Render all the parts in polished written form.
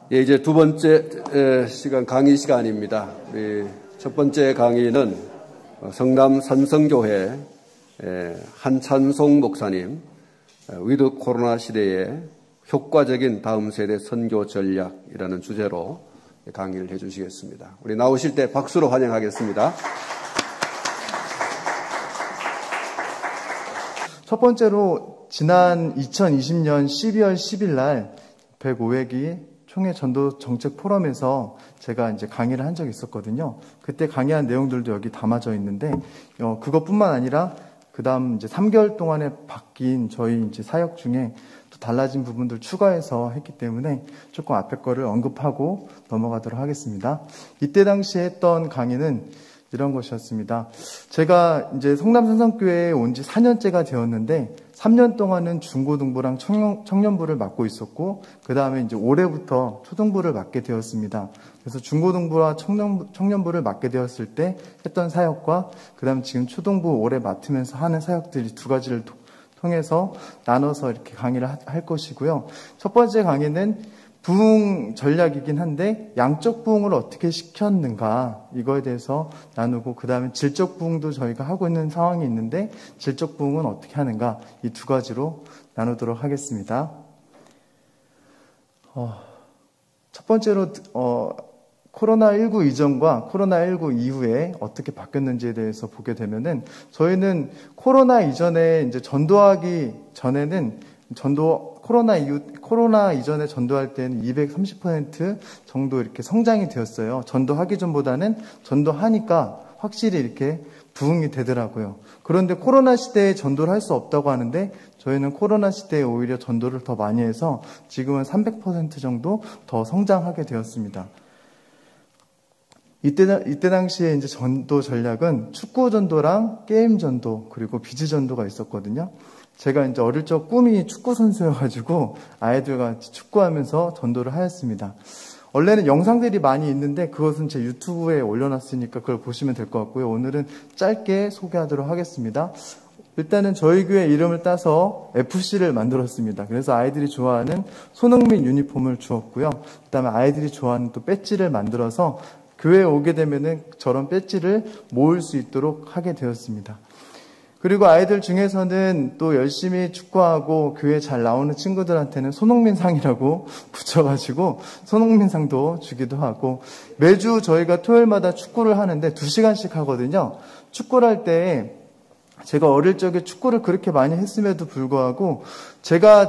예, 이제 두 번째 시간 강의 시간입니다. 첫 번째 강의는 성남 산성교회 한찬송 목사님, 위드 코로나 시대에 효과적인 다음 세대 선교 전략이라는 주제로 강의를 해주시겠습니다. 우리 나오실 때 박수로 환영하겠습니다. 첫 번째로 지난 2020년 12월 10일 날 105회기 총회 전도 정책 포럼에서 제가 이제 강의를 한 적이 있었거든요. 그때 강의한 내용들도 여기 담아져 있는데, 그것뿐만 아니라 그 다음 이제 3개월 동안에 바뀐 저희 이제 사역 중에 또 달라진 부분들 추가해서 했기 때문에 조금 앞에 거를 언급하고 넘어가도록 하겠습니다. 이때 당시에 했던 강의는 이런 것이었습니다. 제가 이제 성남 산성교회에 온 지 4년째가 되었는데 3년 동안은 중고등부랑 청년부를 맡고 있었고 그 다음에 이제 올해부터 초등부를 맡게 되었습니다. 그래서 중고등부와 청년부를 맡게 되었을 때 했던 사역과 그 다음에 지금 초등부 올해 맡으면서 하는 사역들이 두 가지를 통해서 나눠서 이렇게 강의를 할 것이고요. 첫 번째 강의는 부흥 전략이긴 한데 양적 부흥을 어떻게 시켰는가 이거에 대해서 나누고 그 다음에 질적 부흥도 저희가 하고 있는 상황이 있는데 질적 부흥은 어떻게 하는가 이 두 가지로 나누도록 하겠습니다. 첫 번째로 코로나19 이전과 코로나19 이후에 어떻게 바뀌었는지에 대해서 보게 되면은 저희는 코로나 이전에 이제 전도하기 전에는 코로나 이전에 전도할 때는 230% 정도 이렇게 성장이 되었어요. 전도하기 전보다는 전도하니까 확실히 이렇게 부흥이 되더라고요. 그런데 코로나 시대에 전도를 할 수 없다고 하는데 저희는 코로나 시대에 오히려 전도를 더 많이 해서 지금은 300% 정도 더 성장하게 되었습니다. 이때 당시에 이제 전도 전략은 축구 전도랑 게임 전도 그리고 비즈 전도가 있었거든요. 제가 이제 어릴 적 꿈이 축구 선수여가지고 아이들과 같이 축구하면서 전도를 하였습니다. 원래는 영상들이 많이 있는데 그것은 제 유튜브에 올려놨으니까 그걸 보시면 될 것 같고요. 오늘은 짧게 소개하도록 하겠습니다. 일단은 저희 교회 이름을 따서 FC를 만들었습니다. 그래서 아이들이 좋아하는 손흥민 유니폼을 주었고요. 그다음에 아이들이 좋아하는 또 배지를 만들어서 교회에 오게 되면은 저런 배지를 모을 수 있도록 하게 되었습니다. 그리고 아이들 중에서는 또 열심히 축구하고 교회 잘 나오는 친구들한테는 손흥민상이라고 붙여가지고 손흥민상도 주기도 하고 매주 저희가 토요일마다 축구를 하는데 2시간씩 하거든요. 축구를 할 때 제가 어릴 적에 축구를 그렇게 많이 했음에도 불구하고 제가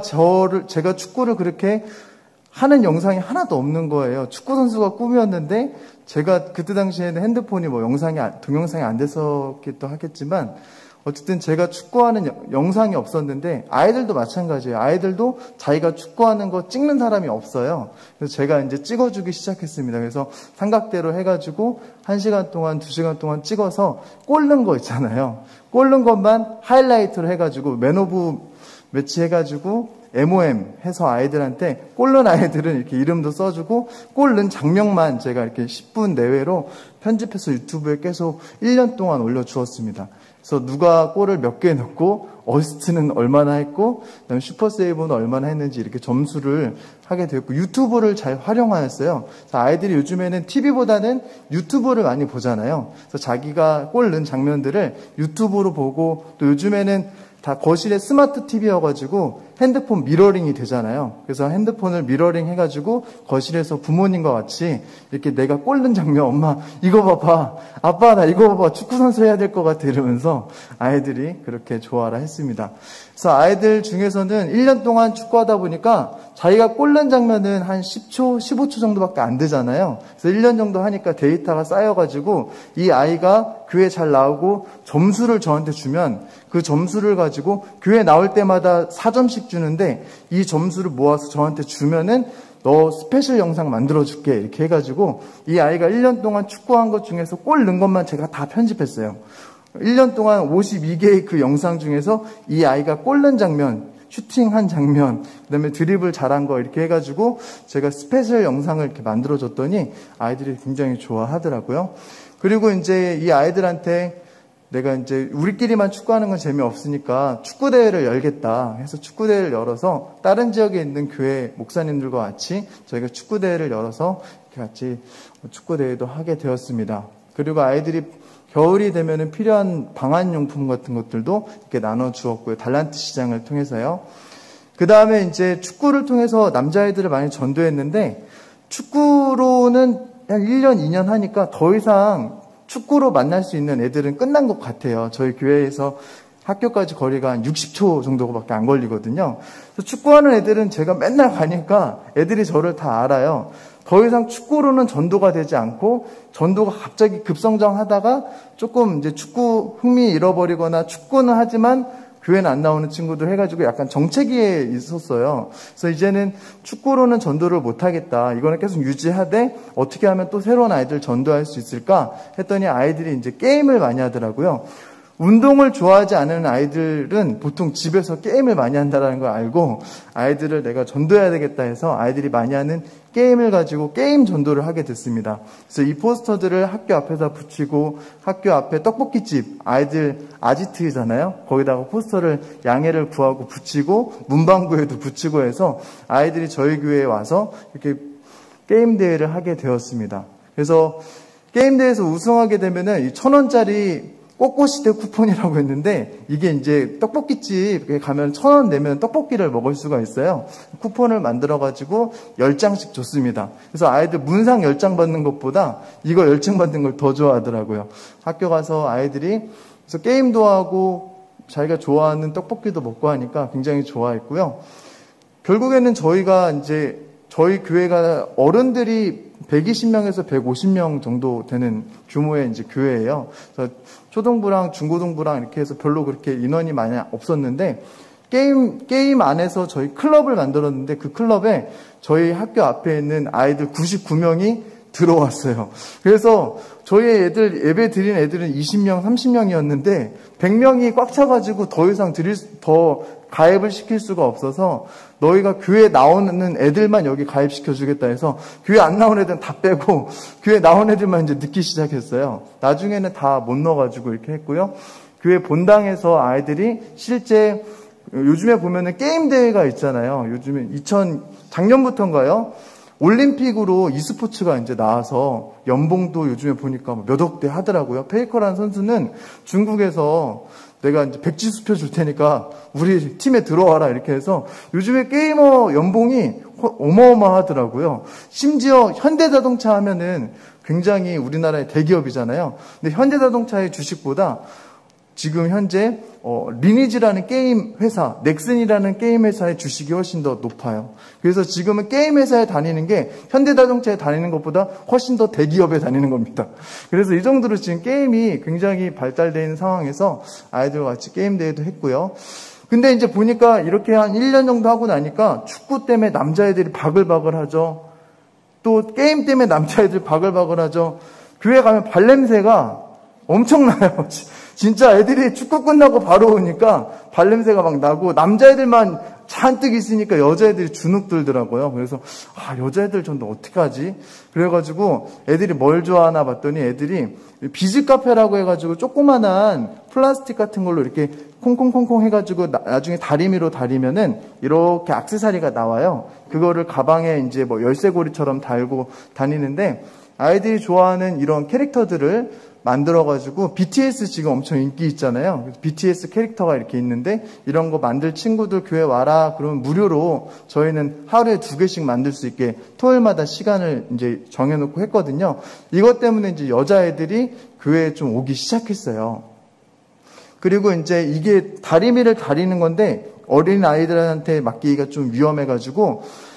축구를 그렇게 하는 영상이 하나도 없는 거예요. 축구 선수가 꿈이었는데 제가 그때 당시에는 핸드폰이 동영상이 안 됐었기도 하겠지만 어쨌든 제가 축구하는 영상이 없었는데 아이들도 마찬가지예요. 아이들도 자기가 축구하는 거 찍는 사람이 없어요. 그래서 제가 이제 찍어주기 시작했습니다. 그래서 삼각대로 해가지고 1시간 동안 2시간 동안 찍어서 골 넣은 거 있잖아요. 골 넣은 것만 하이라이트로 해가지고 맨 오브 매치 해가지고 MOM 해서 아이들한테 골 넣은 아이들은 이렇게 이름도 써주고 골 넣은 장면만 제가 이렇게 10분 내외로 편집해서 유튜브에 계속 1년 동안 올려주었습니다. 그래서 누가 골을 몇 개 넣고 어시스트는 얼마나 했고 그다음에 슈퍼세이브는 얼마나 했는지 이렇게 점수를 하게 되었고 유튜브를 잘 활용하였어요. 그래서 아이들이 요즘에는 TV보다는 유튜브를 많이 보잖아요. 그래서 자기가 골 넣은 장면들을 유튜브로 보고 또 요즘에는 다 거실에 스마트 TV여가지고 핸드폰 미러링이 되잖아요. 그래서 핸드폰을 미러링 해가지고 거실에서 부모님과 같이 이렇게 내가 골 넣은 장면 엄마 이거 봐봐 아빠 나 이거 봐봐 축구선수 해야 될 것 같아 이러면서 아이들이 그렇게 좋아라 했습니다. 그래서 아이들 중에서는 1년 동안 축구하다 보니까 자기가 골 넣은 장면은 한 10초, 15초 정도밖에 안 되잖아요. 그래서 1년 정도 하니까 데이터가 쌓여가지고 이 아이가 교회 잘 나오고 점수를 저한테 주면 그 점수를 가지고 교회 나올 때마다 4점씩 주는데 이 점수를 모아서 저한테 주면은 너 스페셜 영상 만들어줄게 이렇게 해가지고 이 아이가 1년 동안 축구한 것 중에서 골 넣은 것만 제가 다 편집했어요. 1년 동안 52개의 그 영상 중에서 이 아이가 골 넣은 장면, 슈팅한 장면, 그다음에 드리블 잘한 거 이렇게 해가지고 제가 스페셜 영상을 이렇게 만들어줬더니 아이들이 굉장히 좋아하더라고요. 그리고 이제 이 아이들한테 내가 이제 우리끼리만 축구하는 건 재미없으니까 축구대회를 열겠다 해서 축구대회를 열어서 다른 지역에 있는 교회 목사님들과 같이 저희가 축구대회를 열어서 이렇게 같이 축구대회도 하게 되었습니다. 그리고 아이들이 겨울이 되면은 필요한 방한용품 같은 것들도 이렇게 나눠 주었고요. 달란트 시장을 통해서요. 그 다음에 이제 축구를 통해서 남자아이들을 많이 전도했는데 축구로는 한 1년, 2년 하니까 더 이상 축구로 만날 수 있는 애들은 끝난 것 같아요. 저희 교회에서 학교까지 거리가 한 60초 정도밖에 안 걸리거든요. 그래서 축구하는 애들은 제가 맨날 가니까 애들이 저를 다 알아요. 더 이상 축구로는 전도가 되지 않고 전도가 갑자기 급성장하다가 조금 이제 축구 흥미 잃어버리거나 축구는 하지만 교회는 안 나오는 친구들 해가지고 약간 정체기에 있었어요. 그래서 이제는 축구로는 전도를 못하겠다. 이거는 계속 유지하되 어떻게 하면 또 새로운 아이들 전도할 수 있을까 했더니 아이들이 이제 게임을 많이 하더라고요. 운동을 좋아하지 않은 아이들은 보통 집에서 게임을 많이 한다는 걸 알고 아이들을 내가 전도해야 되겠다 해서 아이들이 많이 하는 게임을 가지고 게임 전도를 하게 됐습니다. 그래서 이 포스터들을 학교 앞에다 붙이고 학교 앞에 떡볶이집 아이들 아지트잖아요. 거기다가 포스터를 양해를 구하고 붙이고 문방구에도 붙이고 해서 아이들이 저희 교회에 와서 이렇게 게임 대회를 하게 되었습니다. 그래서 게임 대회에서 우승하게 되면은 1,000원짜리 꼬꼬시대 쿠폰이라고 했는데 이게 이제 떡볶이집에 가면 1,000원 내면 떡볶이를 먹을 수가 있어요. 쿠폰을 만들어가지고 10장씩 줬습니다. 그래서 아이들 문상 10장 받는 것보다 이거 10장 받는 걸 더 좋아하더라고요. 학교 가서 아이들이 그래서 게임도 하고 자기가 좋아하는 떡볶이도 먹고 하니까 굉장히 좋아했고요. 결국에는 저희가 이제 저희 교회가 어른들이 120명에서 150명 정도 되는 규모의 이제 교회예요. 그래서 초등부랑 중고등부랑 이렇게 해서 별로 그렇게 인원이 많이 없었는데 게임 안에서 저희 클럽을 만들었는데 그 클럽에 저희 학교 앞에 있는 아이들 99명이 들어왔어요. 그래서 저희 애들 예배 드린 애들은 20명, 30명이었는데 100명이 꽉 차가지고 더 이상 더 가입을 시킬 수가 없어서 너희가 교회 나오는 애들만 여기 가입시켜 주겠다 해서 교회 안 나온 애들은 다 빼고 교회 나온 애들만 이제 넣기 시작했어요. 나중에는 다 못 넣어가지고 이렇게 했고요. 교회 본당에서 아이들이 실제 요즘에 보면은 게임 대회가 있잖아요. 요즘에 작년부터인가요? 올림픽으로 e스포츠가 이제 나와서 연봉도 요즘에 보니까 몇 억대 하더라고요. 페이커라는 선수는 중국에서 내가 이제 백지수표 줄 테니까 우리 팀에 들어와라 이렇게 해서 요즘에 게이머 연봉이 어마어마하더라고요. 심지어 현대자동차 하면은 굉장히 우리나라의 대기업이잖아요. 근데 현대자동차의 주식보다 지금 현재 리니지라는 게임 회사, 넥슨이라는 게임 회사의 주식이 훨씬 더 높아요. 그래서 지금은 게임 회사에 다니는 게 현대자동차에 다니는 것보다 훨씬 더 대기업에 다니는 겁니다. 그래서 이 정도로 지금 게임이 굉장히 발달되어 있는 상황에서 아이들과 같이 게임 대회도 했고요. 근데 이제 보니까 이렇게 한 1년 정도 하고 나니까 축구 때문에 남자애들이 바글바글 하죠. 또 게임 때문에 남자애들 바글바글 하죠. 교회 가면 발냄새가 엄청나요. 진짜 애들이 축구 끝나고 바로 오니까 발냄새가 막 나고 남자애들만 잔뜩 있으니까 여자애들이 주눅 들더라고요. 그래서 여자애들 전도 어떻게 하지? 그래가지고 애들이 뭘 좋아하나 봤더니 애들이 비즈 카페라고 해가지고 조그만한 플라스틱 같은 걸로 이렇게 콩콩콩콩 해가지고 나중에 다리미로 다리면은 이렇게 액세서리가 나와요. 그거를 가방에 이제 뭐 열쇠고리처럼 달고 다니는데 아이들이 좋아하는 이런 캐릭터들을 만들어가지고 BTS 지금 엄청 인기 있잖아요. BTS 캐릭터가 이렇게 있는데 이런 거 만들 친구들 교회 와라 그러면 무료로 저희는 하루에 2개씩 만들 수 있게 토요일마다 시간을 이제 정해놓고 했거든요. 이것 때문에 이제 여자애들이 교회에 좀 오기 시작했어요. 그리고 이제 이게 다리미를 다리는 건데 어린 아이들한테 맡기기가 좀 위험해가지고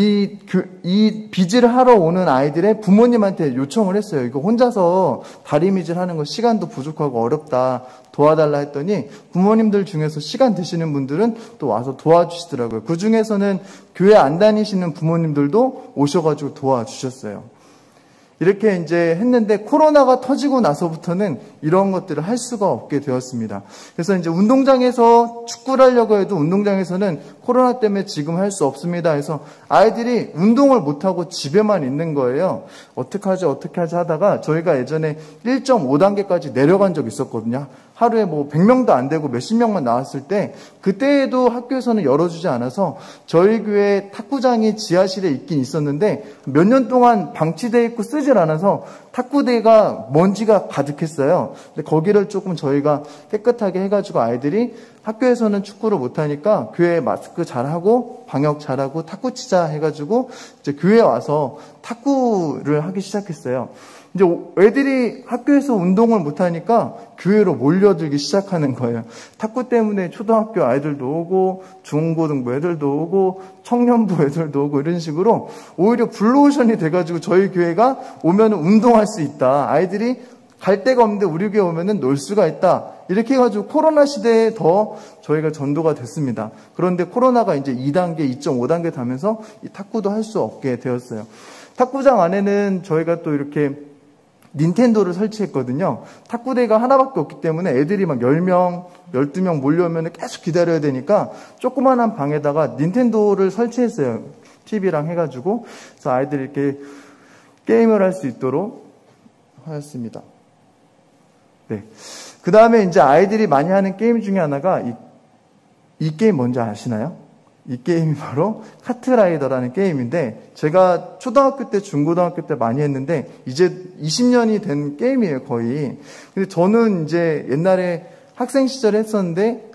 이 비즈를 하러 오는 아이들의 부모님한테 요청을 했어요. 이거 혼자서 다리미질 하는 거 시간도 부족하고 어렵다. 도와달라 했더니 부모님들 중에서 시간 되시는 분들은 또 와서 도와주시더라고요. 그 중에서는 교회 안 다니시는 부모님들도 오셔가지고 도와주셨어요. 이렇게 이제 했는데 코로나가 터지고 나서부터는 이런 것들을 할 수가 없게 되었습니다. 그래서 이제 운동장에서 축구를 하려고 해도 운동장에서는 코로나 때문에 지금 할 수 없습니다. 해서 아이들이 운동을 못하고 집에만 있는 거예요. 어떻게 하지 하다가 저희가 예전에 1.5단계까지 내려간 적이 있었거든요. 하루에 뭐 100명도 안 되고 몇십 명만 나왔을 때 그때에도 학교에서는 열어주지 않아서 저희 교회 탁구장이 지하실에 있긴 있었는데 몇 년 동안 방치되어 있고 쓰질 않아서 탁구대가 먼지가 가득했어요. 근데 거기를 조금 저희가 깨끗하게 해가지고 아이들이 학교에서는 축구를 못하니까 교회에 마스크 잘하고 방역 잘하고 탁구 치자 해가지고 이제 교회에 와서 탁구를 하기 시작했어요. 이제 애들이 학교에서 운동을 못하니까 교회로 몰려들기 시작하는 거예요. 탁구 때문에 초등학교 아이들도 오고 중고등부 애들도 오고 청년부 애들도 오고 이런 식으로 오히려 블루오션이 돼가지고 저희 교회가 오면 운동할 수 있다. 아이들이 갈 데가 없는데 우리 교회 오면은 놀 수가 있다. 이렇게 해가지고 코로나 시대에 더 저희가 전도가 됐습니다. 그런데 코로나가 이제 2단계, 2.5단계 가면서 이 탁구도 할 수 없게 되었어요. 탁구장 안에는 저희가 또 이렇게 닌텐도를 설치했거든요. 탁구대가 하나밖에 없기 때문에 애들이 막 10명, 12명 몰려오면 계속 기다려야 되니까 조그만한 방에다가 닌텐도를 설치했어요. TV랑 해가지고. 그래서 아이들이 이렇게 게임을 할 수 있도록 하였습니다. 네. 그 다음에 이제 아이들이 많이 하는 게임 중에 하나가 이 게임 뭔지 아시나요? 이 게임이 바로 카트라이더라는 게임인데 제가 초등학교 때, 중고등학교 때 많이 했는데 이제 20년이 된 게임이에요, 거의. 근데 저는 이제 옛날에 학생 시절에 했었는데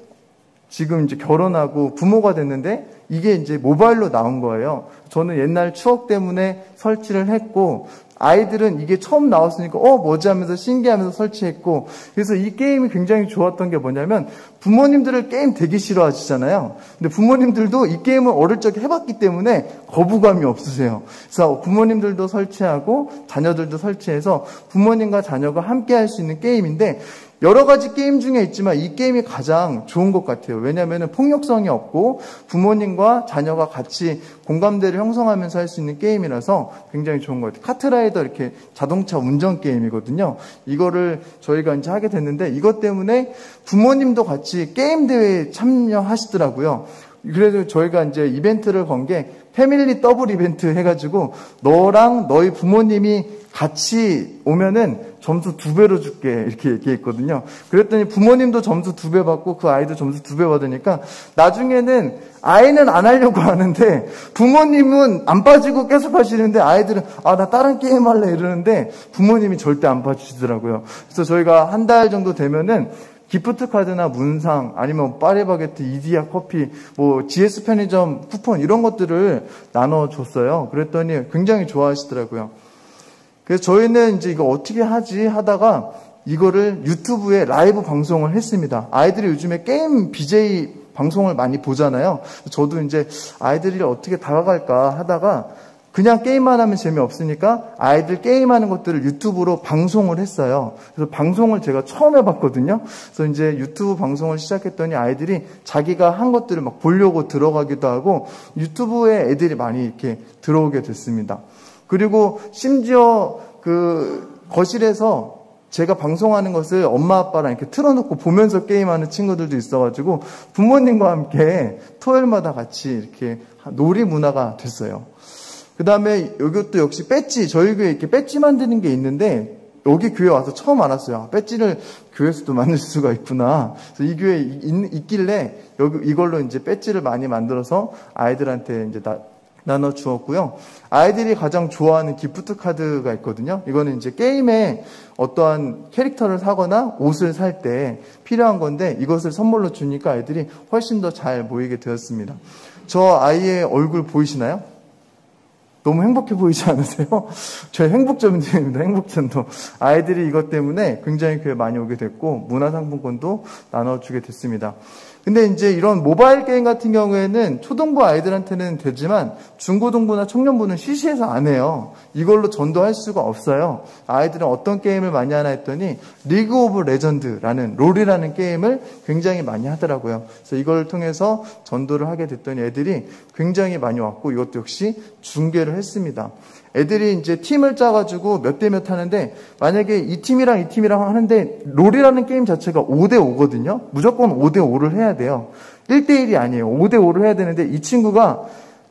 지금 이제 결혼하고 부모가 됐는데 이게 이제 모바일로 나온 거예요. 저는 옛날 추억 때문에 설치를 했고 아이들은 이게 처음 나왔으니까 뭐지 하면서 신기하면서 설치했고 그래서 이 게임이 굉장히 좋았던 게 뭐냐면 부모님들을 게임 되게 싫어하시잖아요. 근데 부모님들도 이 게임을 어릴 적에 해봤기 때문에 거부감이 없으세요. 그래서 부모님들도 설치하고 자녀들도 설치해서 부모님과 자녀가 함께 할 수 있는 게임인데 여러 가지 게임 중에 있지만 이 게임이 가장 좋은 것 같아요. 왜냐하면 폭력성이 없고 부모님과 자녀가 같이 공감대를 형성하면서 할 수 있는 게임이라서 굉장히 좋은 것 같아요. 카트라이더 이렇게 자동차 운전 게임이거든요. 이거를 저희가 이제 하게 됐는데 이것 때문에 부모님도 같이 게임 대회에 참여하시더라고요. 그래서 저희가 이제 이벤트를 건 게 패밀리 더블 이벤트 해가지고 너랑 너희 부모님이 같이 오면은 점수 2배로 줄게 이렇게 얘기했거든요. 그랬더니 부모님도 점수 2배 받고 그 아이도 점수 2배 받으니까 나중에는 아이는 안 하려고 하는데 부모님은 안 빠지고 계속 하시는데 아이들은 나 다른 게임 할래 이러는데 부모님이 절대 안 봐주시더라고요. 그래서 저희가 한 달 정도 되면은 기프트 카드나 문상 아니면 파리바게트, 이디야 커피, 뭐 GS 편의점 쿠폰 이런 것들을 나눠줬어요. 그랬더니 굉장히 좋아하시더라고요. 그래서 저희는 이제 이거 어떻게 하지 하다가 이거를 유튜브에 라이브 방송을 했습니다. 아이들이 요즘에 게임 BJ 방송을 많이 보잖아요. 저도 이제 아이들이 어떻게 다가갈까 하다가 그냥 게임만 하면 재미없으니까 아이들 게임하는 것들을 유튜브로 방송을 했어요. 그래서 방송을 제가 처음 해봤거든요. 그래서 이제 유튜브 방송을 시작했더니 아이들이 자기가 한 것들을 막 보려고 들어가기도 하고 유튜브에 애들이 많이 이렇게 들어오게 됐습니다. 그리고 심지어 그 거실에서 제가 방송하는 것을 엄마 아빠랑 이렇게 틀어놓고 보면서 게임하는 친구들도 있어가지고 부모님과 함께 토요일마다 같이 이렇게 놀이 문화가 됐어요. 그 다음에 이것도 역시 배지, 저희 교회에 이렇게 배지 만드는 게 있는데 여기 교회 와서 처음 알았어요. 배지를 교회에서도 만들 수가 있구나. 그래서 이 교회에 있길래 이걸로 이제 배지를 많이 만들어서 아이들한테 이제 나눠 주었고요. 아이들이 가장 좋아하는 기프트 카드가 있거든요. 이거는 이제 게임에 어떠한 캐릭터를 사거나 옷을 살 때 필요한 건데 이것을 선물로 주니까 아이들이 훨씬 더 잘 모이게 되었습니다. 저 아이의 얼굴 보이시나요? 너무 행복해 보이지 않으세요? 저희 행복전도입니다. 행복전도. 아이들이 이것 때문에 굉장히 교회 많이 오게 됐고 문화상품권도 나눠주게 됐습니다. 근데 이제 이런 모바일 게임 같은 경우에는 초등부 아이들한테는 되지만 중고등부나 청년부는 시시해서 안 해요. 이걸로 전도할 수가 없어요. 아이들은 어떤 게임을 많이 하나 했더니 리그 오브 레전드라는 롤이라는 게임을 굉장히 많이 하더라고요. 그래서 이걸 통해서 전도를 하게 됐더니 애들이 굉장히 많이 왔고 이것도 역시 중계를 했습니다. 애들이 이제 팀을 짜가지고 몇 대 몇 하는데, 만약에 이 팀이랑 이 팀이랑 하는데 롤이라는 게임 자체가 5대5거든요. 무조건 5대5를 해야 돼요. 1대1이 아니에요. 5대5를 해야 되는데, 이 친구가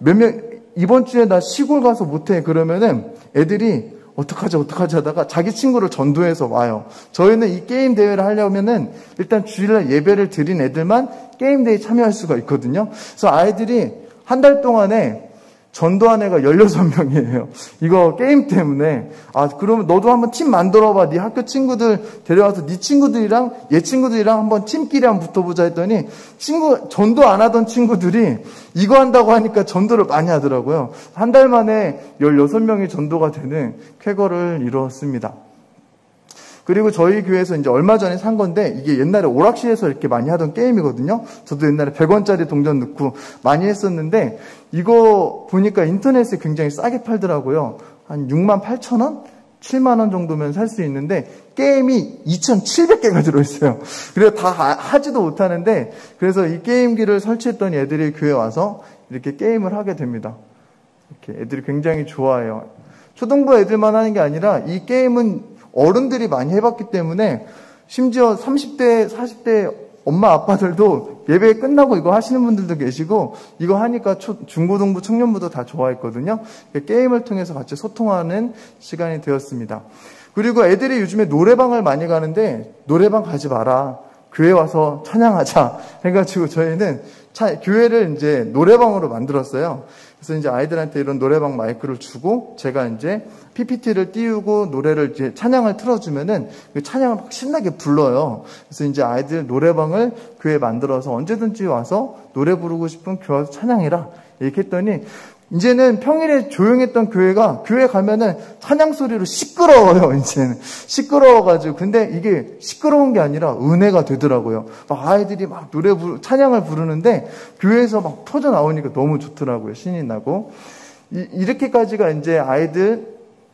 이번 주에 나 시골 가서 못해. 그러면은 애들이 어떡하지 하다가 자기 친구를 전도해서 와요. 저희는 이 게임 대회를 하려면은 일단 주일날 예배를 드린 애들만 게임 대회에 참여할 수가 있거든요. 그래서 아이들이 한 달 동안에 전도한 애가 16명이에요. 이거 게임 때문에. 그러면 너도 한번 팀 만들어봐. 네 학교 친구들 데려와서 네 친구들이랑 얘 친구들이랑 한번 팀끼리 한번 붙어보자 했더니 전도 안 하던 친구들이 이거 한다고 하니까 전도를 많이 하더라고요. 한 달 만에 16명이 전도가 되는 쾌거를 이루었습니다. 그리고 저희 교회에서 이제 얼마 전에 산 건데, 이게 옛날에 오락실에서 이렇게 많이 하던 게임이거든요. 저도 옛날에 100원짜리 동전 넣고 많이 했었는데, 이거 보니까 인터넷에 굉장히 싸게 팔더라고요. 한 68,000원? 7만원 정도면 살 수 있는데, 게임이 2,700개가 들어있어요. 그래서 다 하지도 못하는데, 그래서 이 게임기를 설치했더니 애들이 교회에 와서 이렇게 게임을 하게 됩니다. 이렇게 애들이 굉장히 좋아해요. 초등부 애들만 하는 게 아니라 이 게임은 어른들이 많이 해봤기 때문에 심지어 30대, 40대 엄마 아빠들도 예배 끝나고 이거 하시는 분들도 계시고, 이거 하니까 중고등부, 청년부도 다 좋아했거든요. 게임을 통해서 같이 소통하는 시간이 되었습니다. 그리고 애들이 요즘에 노래방을 많이 가는데, 노래방 가지 마라. 교회 와서 찬양하자 해가지고 저희는 교회를 이제 노래방으로 만들었어요. 그래서 이제 아이들한테 이런 노래방 마이크를 주고, 제가 이제 PPT를 띄우고 노래를 이제 찬양을 틀어주면은 그 찬양을 막 신나게 불러요. 그래서 이제 아이들 노래방을 교회에 만들어서 언제든지 와서 노래 부르고 싶으면 교회 와서 찬양해라. 이렇게 했더니, 이제는 평일에 조용했던 교회가 교회 가면은 찬양 소리로 시끄러워요. 이제는 시끄러워가지고. 근데 이게 시끄러운 게 아니라 은혜가 되더라고요. 막 아이들이 막 찬양을 부르는데 교회에서 막 터져 나오니까 너무 좋더라고요. 신이 나고. 이렇게까지가 이제 아이들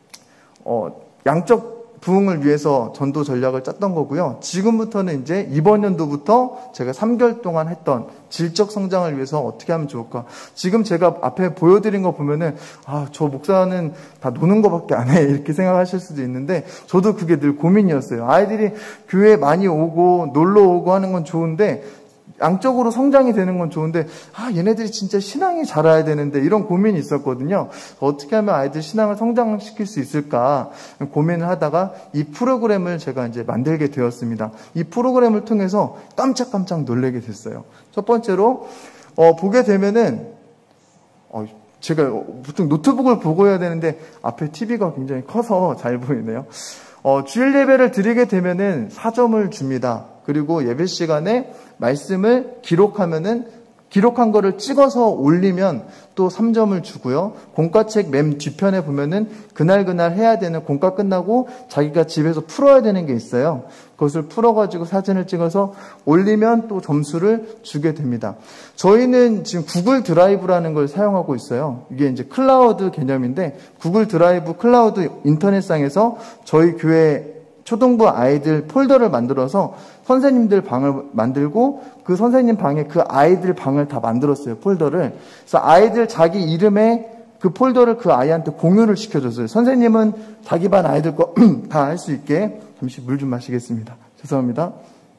양적 부흥을 위해서 전도 전략을 짰던 거고요. 지금부터는 이제 이번 연도부터 제가 3개월 동안 했던 질적 성장을 위해서 어떻게 하면 좋을까. 지금 제가 앞에 보여드린 거 보면은 저 목사는 다 노는 거밖에 안 해 이렇게 생각하실 수도 있는데, 저도 그게 늘 고민이었어요. 아이들이 교회 많이 오고 놀러 오고 하는 건 좋은데, 양적으로 성장이 되는 건 좋은데, 얘네들이 진짜 신앙이 자라야 되는데, 이런 고민이 있었거든요. 어떻게 하면 아이들 신앙을 성장시킬 수 있을까 고민을 하다가 이 프로그램을 제가 이제 만들게 되었습니다. 이 프로그램을 통해서 깜짝깜짝 놀라게 됐어요. 첫 번째로 보게 되면은 제가 보통 노트북을 보고 해야 되는데 앞에 TV가 굉장히 커서 잘 보이네요. 주일 예배를 드리게 되면은 4점을 줍니다. 그리고 예배 시간에 말씀을 기록한 거를 찍어서 올리면 또 3점을 주고요. 공과책 맨 뒤편에 보면은 그날 해야 되는, 공과 끝나고 자기가 집에서 풀어야 되는 게 있어요. 그것을 풀어가지고 사진을 찍어서 올리면 또 점수를 주게 됩니다. 저희는 지금 구글 드라이브라는 걸 사용하고 있어요. 이게 이제 클라우드 개념인데, 구글 드라이브 클라우드 인터넷상에서 저희 교회 초등부 아이들 폴더를 만들어서 선생님들 방을 만들고, 그 선생님 방에 그 아이들 방을 다 만들었어요, 폴더를. 그래서 아이들 자기 이름에 그 폴더를 그 아이한테 공유를 시켜줬어요. 선생님은 자기 반 아이들 거 다 할 수 있게. 잠시 물 좀 마시겠습니다. 죄송합니다.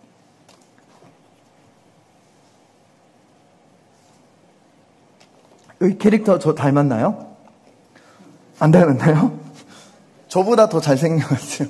여기 캐릭터 저 닮았나요? 안 닮았나요? 저보다 더 잘생긴 것 같아요.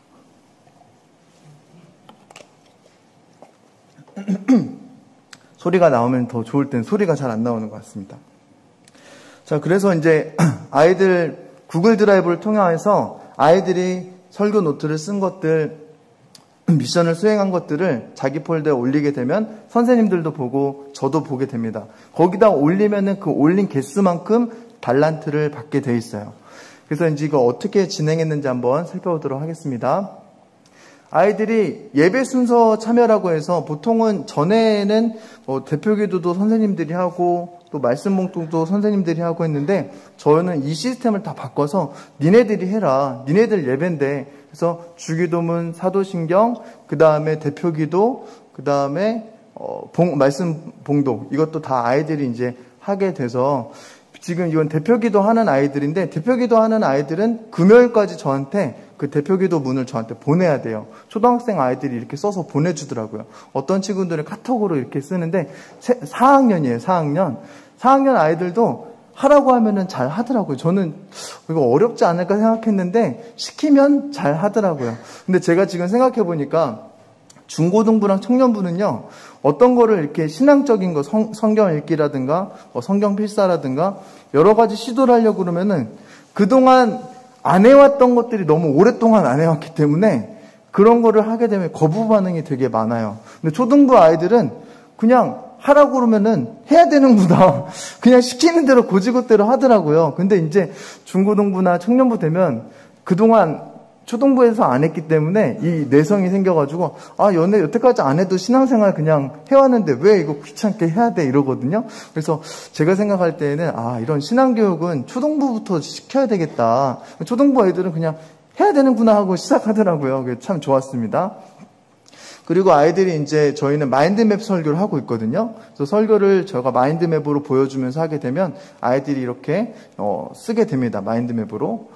소리가 나오면 더 좋을 땐 소리가 잘 안 나오는 것 같습니다. 자, 그래서 이제 아이들 구글 드라이브를 통해서 아이들이 설교 노트를 쓴 것들, 미션을 수행한 것들을 자기 폴더에 올리게 되면 선생님들도 보고 저도 보게 됩니다. 거기다 올리면은 그 올린 개수만큼 달란트를 받게 돼 있어요. 그래서 이제 이거 어떻게 진행했는지 한번 살펴보도록 하겠습니다. 아이들이 예배 순서 참여라고 해서 보통은 전에는 대표기도도 선생님들이 하고 또 말씀 봉독도 선생님들이 하고 했는데, 저는 이 시스템을 다 바꿔서 니네들이 해라. 니네들 예배인데. 그래서 주기도문, 사도신경, 그 다음에 대표기도, 그 다음에 말씀 봉독, 이것도 다 아이들이 이제 하게 돼서 지금 이건 대표기도 하는 아이들인데, 대표기도 하는 아이들은 금요일까지 저한테 그 대표기도 문을 저한테 보내야 돼요. 초등학생 아이들이 이렇게 써서 보내주더라고요. 어떤 친구들은 카톡으로 이렇게 쓰는데 4학년이에요. 4학년 아이들도 하라고 하면은 잘 하더라고요. 저는 이거 어렵지 않을까 생각했는데 시키면 잘 하더라고요. 근데 제가 지금 생각해 보니까 중고등부랑 청년부는요, 어떤 거를 이렇게 신앙적인 거, 성경 읽기라든가 성경 필사라든가 여러 가지 시도를 하려고 그러면은 그동안 안 해왔던 것들이 너무 오랫동안 안 해왔기 때문에 그런 거를 하게 되면 거부 반응이 되게 많아요. 근데 초등부 아이들은 그냥 하라고 그러면은 해야 되는구나. 그냥 시키는 대로 고지고대로 하더라고요. 근데 이제 중고등부나 청년부 되면 그동안 초등부에서 안 했기 때문에 이 내성이 생겨가지고, 연애 여태까지 안 해도 신앙생활 그냥 해왔는데 왜 이거 귀찮게 해야 돼 이러거든요. 그래서 제가 생각할 때에는 이런 신앙교육은 초등부부터 시켜야 되겠다. 초등부 애들은 그냥 해야 되는구나 하고 시작하더라고요. 그게 참 좋았습니다. 그리고 아이들이 이제 저희는 마인드맵 설교를 하고 있거든요. 그래서 설교를 제가 마인드맵으로 보여주면서 하게 되면 아이들이 이렇게 쓰게 됩니다. 마인드맵으로.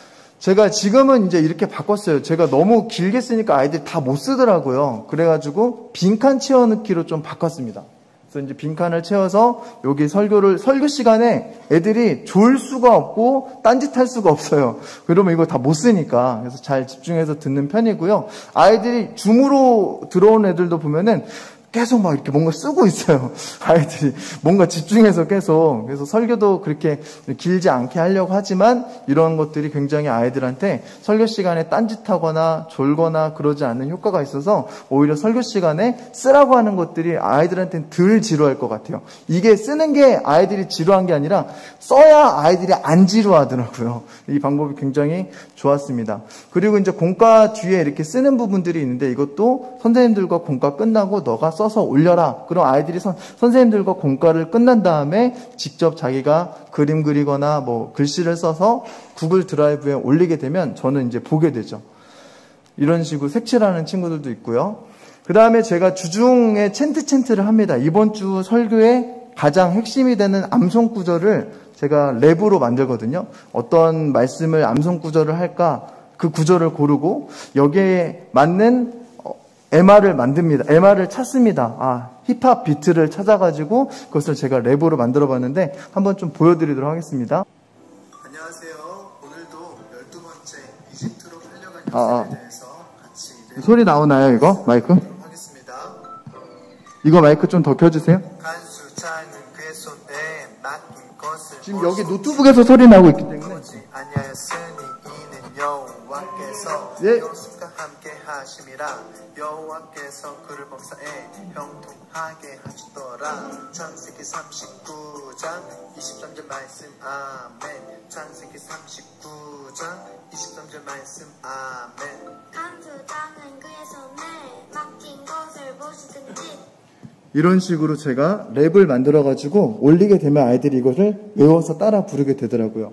제가 지금은 이제 이렇게 바꿨어요. 제가 너무 길게 쓰니까 아이들이 다 못 쓰더라고요. 그래가지고 빈칸 채워넣기로 좀 바꿨습니다. 그래서 이제 빈칸을 채워서 여기 설교 시간에 애들이 졸 수가 없고 딴짓할 수가 없어요. 그러면 이거 다 못 쓰니까. 그래서 잘 집중해서 듣는 편이고요. 아이들이 줌으로 들어온 애들도 보면은 계속 막 이렇게 뭔가 쓰고 있어요. 아이들이 뭔가 집중해서 계속. 그래서 설교도 그렇게 길지 않게 하려고 하지만 이런 것들이 굉장히 아이들한테 설교 시간에 딴짓하거나 졸거나 그러지 않는 효과가 있어서 오히려 설교 시간에 쓰라고 하는 것들이 아이들한테는 덜 지루할 것 같아요. 이게 쓰는 게 아이들이 지루한 게 아니라 써야 아이들이 안 지루하더라고요. 이 방법이 굉장히 좋았습니다. 그리고 이제 공과 뒤에 이렇게 쓰는 부분들이 있는데 이것도 선생님들과 공과 끝나고 너가 써서 올려라. 그럼 아이들이 선생님들과 공과를 끝난 다음에 직접 자기가 그림 그리거나 뭐 글씨를 써서 구글 드라이브에 올리게 되면 저는 이제 보게 되죠. 이런 식으로 색칠하는 친구들도 있고요. 그 다음에 제가 주중에 챈트를 합니다. 이번 주 설교의 가장 핵심이 되는 암송 구절을 제가 랩으로 만들거든요. 어떤 말씀을 암송 구절을 할까? 그 구절을 고르고 여기에 맞는 MR을 만듭니다. MR을 찾습니다. 힙합 비트를 찾아가지고 그것을 제가 랩으로 만들어봤는데 한번 좀 보여드리도록 하겠습니다. 안녕하세요. 오늘도 12번째 이집트로 팔려간 것에 대해서 같이 소리 나오나요 이거? 마이크? 하겠습니다. 이거 마이크 좀 더 켜주세요. 간수차는 그의 손에 맡긴 것을 지금 여기 노트북에서 소리 나고 있기 때문에 아니하였으니 이는 여호와께서 예. 요셉과 함께 하심이라. 여호와께서 그를 범사에 형통하게 하시더라. 창세기 39장 23절 말씀 아멘. 창세기 39장 23절 말씀 아멘. 간수장은 그의 손에 맡긴 것을 보시든지. 이런 식으로 제가 랩을 만들어가지고 올리게 되면 아이들이 이것을 외워서 따라 부르게 되더라고요.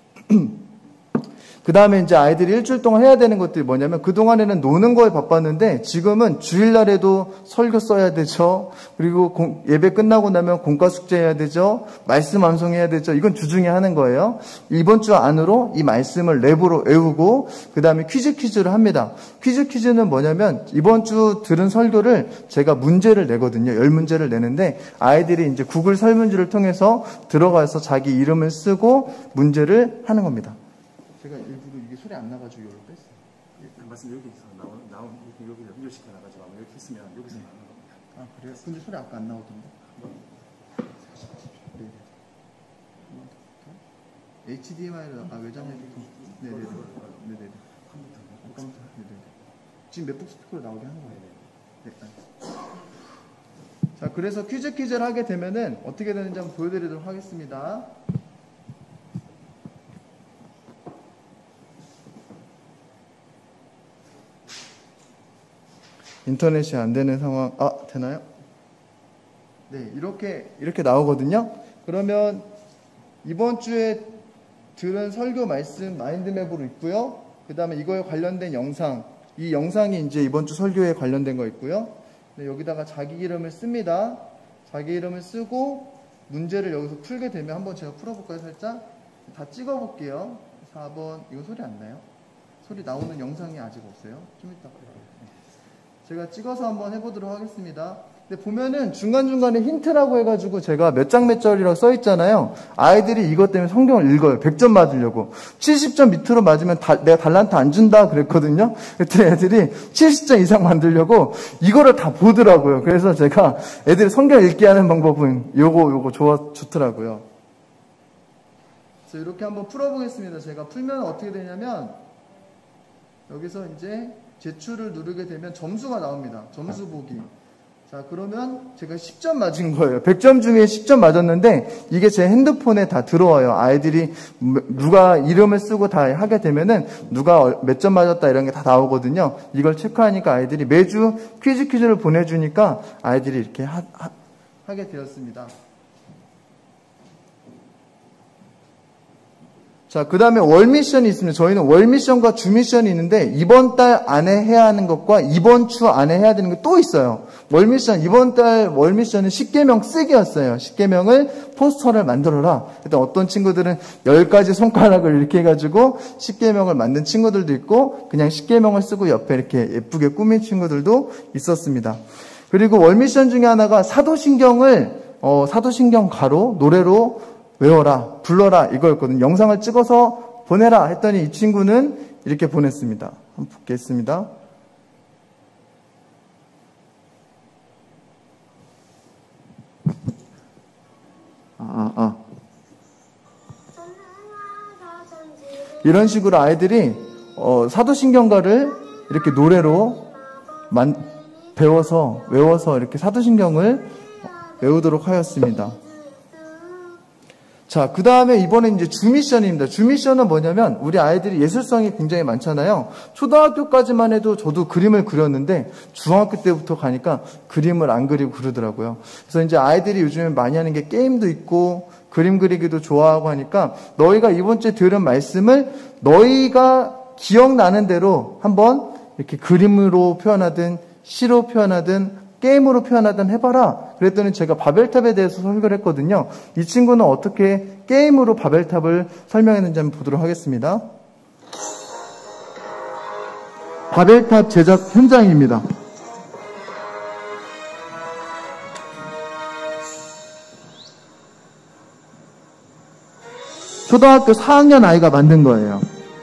그 다음에 이제 아이들이 일주일 동안 해야 되는 것들이 뭐냐면 그동안에는 노는 거에 바빴는데 지금은 주일날에도 설교 써야 되죠. 그리고 예배 끝나고 나면 공과 숙제 해야 되죠. 말씀 암송해야 되죠. 이건 주중에 하는 거예요. 이번 주 안으로 이 말씀을 랩으로 외우고 그 다음에 퀴즈를 합니다. 퀴즈는 뭐냐면 이번 주 들은 설교를 제가 문제를 내거든요. 10문제를 내는데 아이들이 이제 구글 설문지를 통해서 들어가서 자기 이름을 쓰고 문제를 하는 겁니다. 제가 일부러 이게 소리 안 나가지고 이걸 뺐어요. 말씀 여기서 나온 여기 연결시켜 나가지고 아마 이렇게 했으면 여기서 나오는 겁니다. 그래요? 근데 소리 아까 안 나오던데. 네. HDMI로 외장하기 네네네. 컴퓨터. 네네. 지금 맥북 스피커로 나오게 하는 거예요. 네. 자, 그래서 퀴즈를 하게 되면은 어떻게 되는지 한번 보여드리도록 하겠습니다. 인터넷이 안 되는 상황, 되나요? 네, 이렇게 나오거든요. 그러면 이번 주에 들은 설교 말씀 마인드맵으로 있고요. 그 다음에 이거에 관련된 영상, 이 영상이 이제 이번 주 설교에 관련된 거 있고요. 네, 여기다가 자기 이름을 씁니다. 자기 이름을 쓰고 문제를 여기서 풀게 되면 한번 제가 풀어볼까요? 살짝 다 찍어볼게요. 4번 이거 소리 안 나요? 소리 나오는 영상이 아직 없어요. 좀 이따 제가 찍어서 한번 해보도록 하겠습니다. 근데 보면은 중간중간에 힌트라고 해가지고 제가 몇 장 몇 절이라고 써있잖아요. 아이들이 이것 때문에 성경을 읽어요. 100점 맞으려고. 70점 밑으로 맞으면 내가 달란트 안 준다 그랬거든요. 그때 애들이 70점 이상 만들려고 이거를 다 보더라고요. 그래서 제가 애들이 성경 읽게 하는 방법은 요거 좋더라고요. 그래서 이렇게 한번 풀어보겠습니다. 제가 풀면 어떻게 되냐면 여기서 이제 제출을 누르게 되면 점수가 나옵니다. 점수 보기. 자, 그러면 제가 10점 맞은 거예요. 100점 중에 10점 맞았는데 이게 제 핸드폰에 다 들어와요. 아이들이 누가 이름을 쓰고 다 하게 되면은 누가 몇 점 맞았다 이런 게 다 나오거든요. 이걸 체크하니까 아이들이 매주 퀴즈를 보내주니까 아이들이 이렇게 하게 되었습니다. 자, 그 다음에 월 미션이 있습니다. 저희는 월 미션과 주 미션이 있는데 이번 달 안에 해야 하는 것과 이번 주 안에 해야 되는 게 또 있어요. 월 미션, 이번 달 월 미션은 10계명 쓰기였어요. 10계명을 포스터를 만들어라. 일단 어떤 친구들은 10가지 손가락을 이렇게 해가지고 10계명을 만든 친구들도 있고 그냥 10계명을 쓰고 옆에 이렇게 예쁘게 꾸민 친구들도 있었습니다. 그리고 월 미션 중에 하나가 사도신경을 사도신경 가로 노래로 외워라, 불러라 이거였거든요. 영상을 찍어서 보내라 했더니 이 친구는 이렇게 보냈습니다. 한번 보겠습니다. 이런 식으로 아이들이 사도신경가를 이렇게 노래로 외워서 이렇게 사도신경을 외우도록 하였습니다. 자, 그 다음에 이번에 이제 주미션입니다. 주미션은 뭐냐면 우리 아이들이 예술성이 굉장히 많잖아요. 초등학교까지만 해도 저도 그림을 그렸는데 중학교 때부터 가니까 그림을 안 그리고 그러더라고요. 그래서 이제 아이들이 요즘에 많이 하는 게 게임도 있고 그림 그리기도 좋아하고 하니까 너희가 이번 주에 들은 말씀을 너희가 기억나는 대로 한번 이렇게 그림으로 표현하든 시로 표현하든 게임으로 표현하든 해봐라. 그랬더니 제가 바벨탑에 대해서 설교를 했거든요. 이 친구는 어떻게 게임으로 바벨탑을 설명했는지 한번 보도록 하겠습니다. 바벨탑 제작 현장입니다. 초등학교 4학년 아이가 만든 거예요.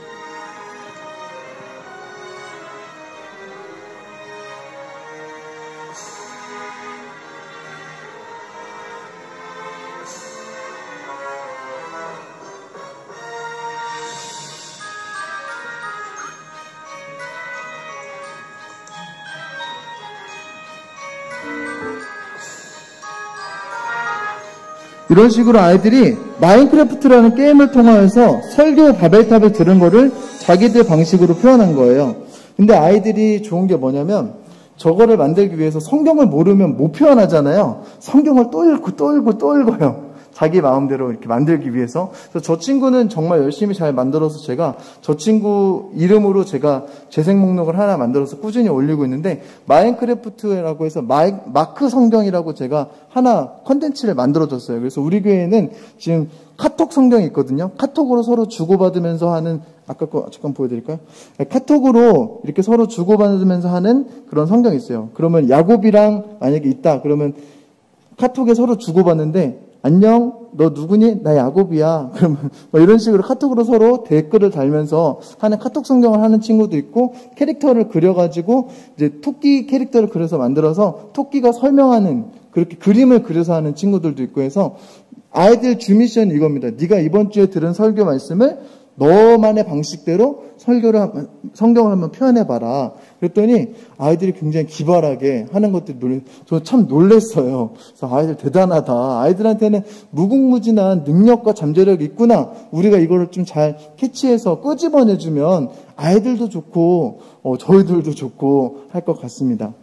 이런 식으로 아이들이 마인크래프트라는 게임을 통하여서 설교 바벨탑을 들은 거를 자기들 방식으로 표현한 거예요. 근데 아이들이 좋은 게 뭐냐면 저거를 만들기 위해서 성경을 모르면 못 표현하잖아요. 성경을 또 읽어요. 자기 마음대로 이렇게 만들기 위해서. 그래서 저 친구는 정말 열심히 잘 만들어서 제가 저 친구 이름으로 제가 재생 목록을 하나 만들어서 꾸준히 올리고 있는데 마인크래프트라고 해서 마크 성경이라고 제가 하나 컨텐츠를 만들어줬어요. 그래서 우리 교회에는 지금 카톡 성경이 있거든요. 카톡으로 서로 주고받으면서 하는 아까 거 잠깐 보여드릴까요? 카톡으로 이렇게 서로 주고받으면서 하는 그런 성경이 있어요. 그러면 야곱이랑 만약에 있다 그러면 카톡에 서로 주고받는데 안녕, 너 누구니? 나 야곱이야. 그러면 뭐 이런 식으로 카톡으로 서로 댓글을 달면서 하는 카톡 성경을 하는 친구도 있고 캐릭터를 그려가지고 이제 토끼 캐릭터를 그려서 만들어서 토끼가 설명하는 그렇게 그림을 그려서 하는 친구들도 있고 해서 아이들 주미션 이겁니다. 네가 이번 주에 들은 설교 말씀을 너만의 방식대로 성경을 한번 표현해봐라. 그랬더니 아이들이 굉장히 기발하게 하는 것들이 저 참 놀랬어요. 그래서 아이들 대단하다. 아이들한테는 무궁무진한 능력과 잠재력이 있구나. 우리가 이거를 좀 잘 캐치해서 끄집어내주면 아이들도 좋고 저희들도 좋고 할 것 같습니다.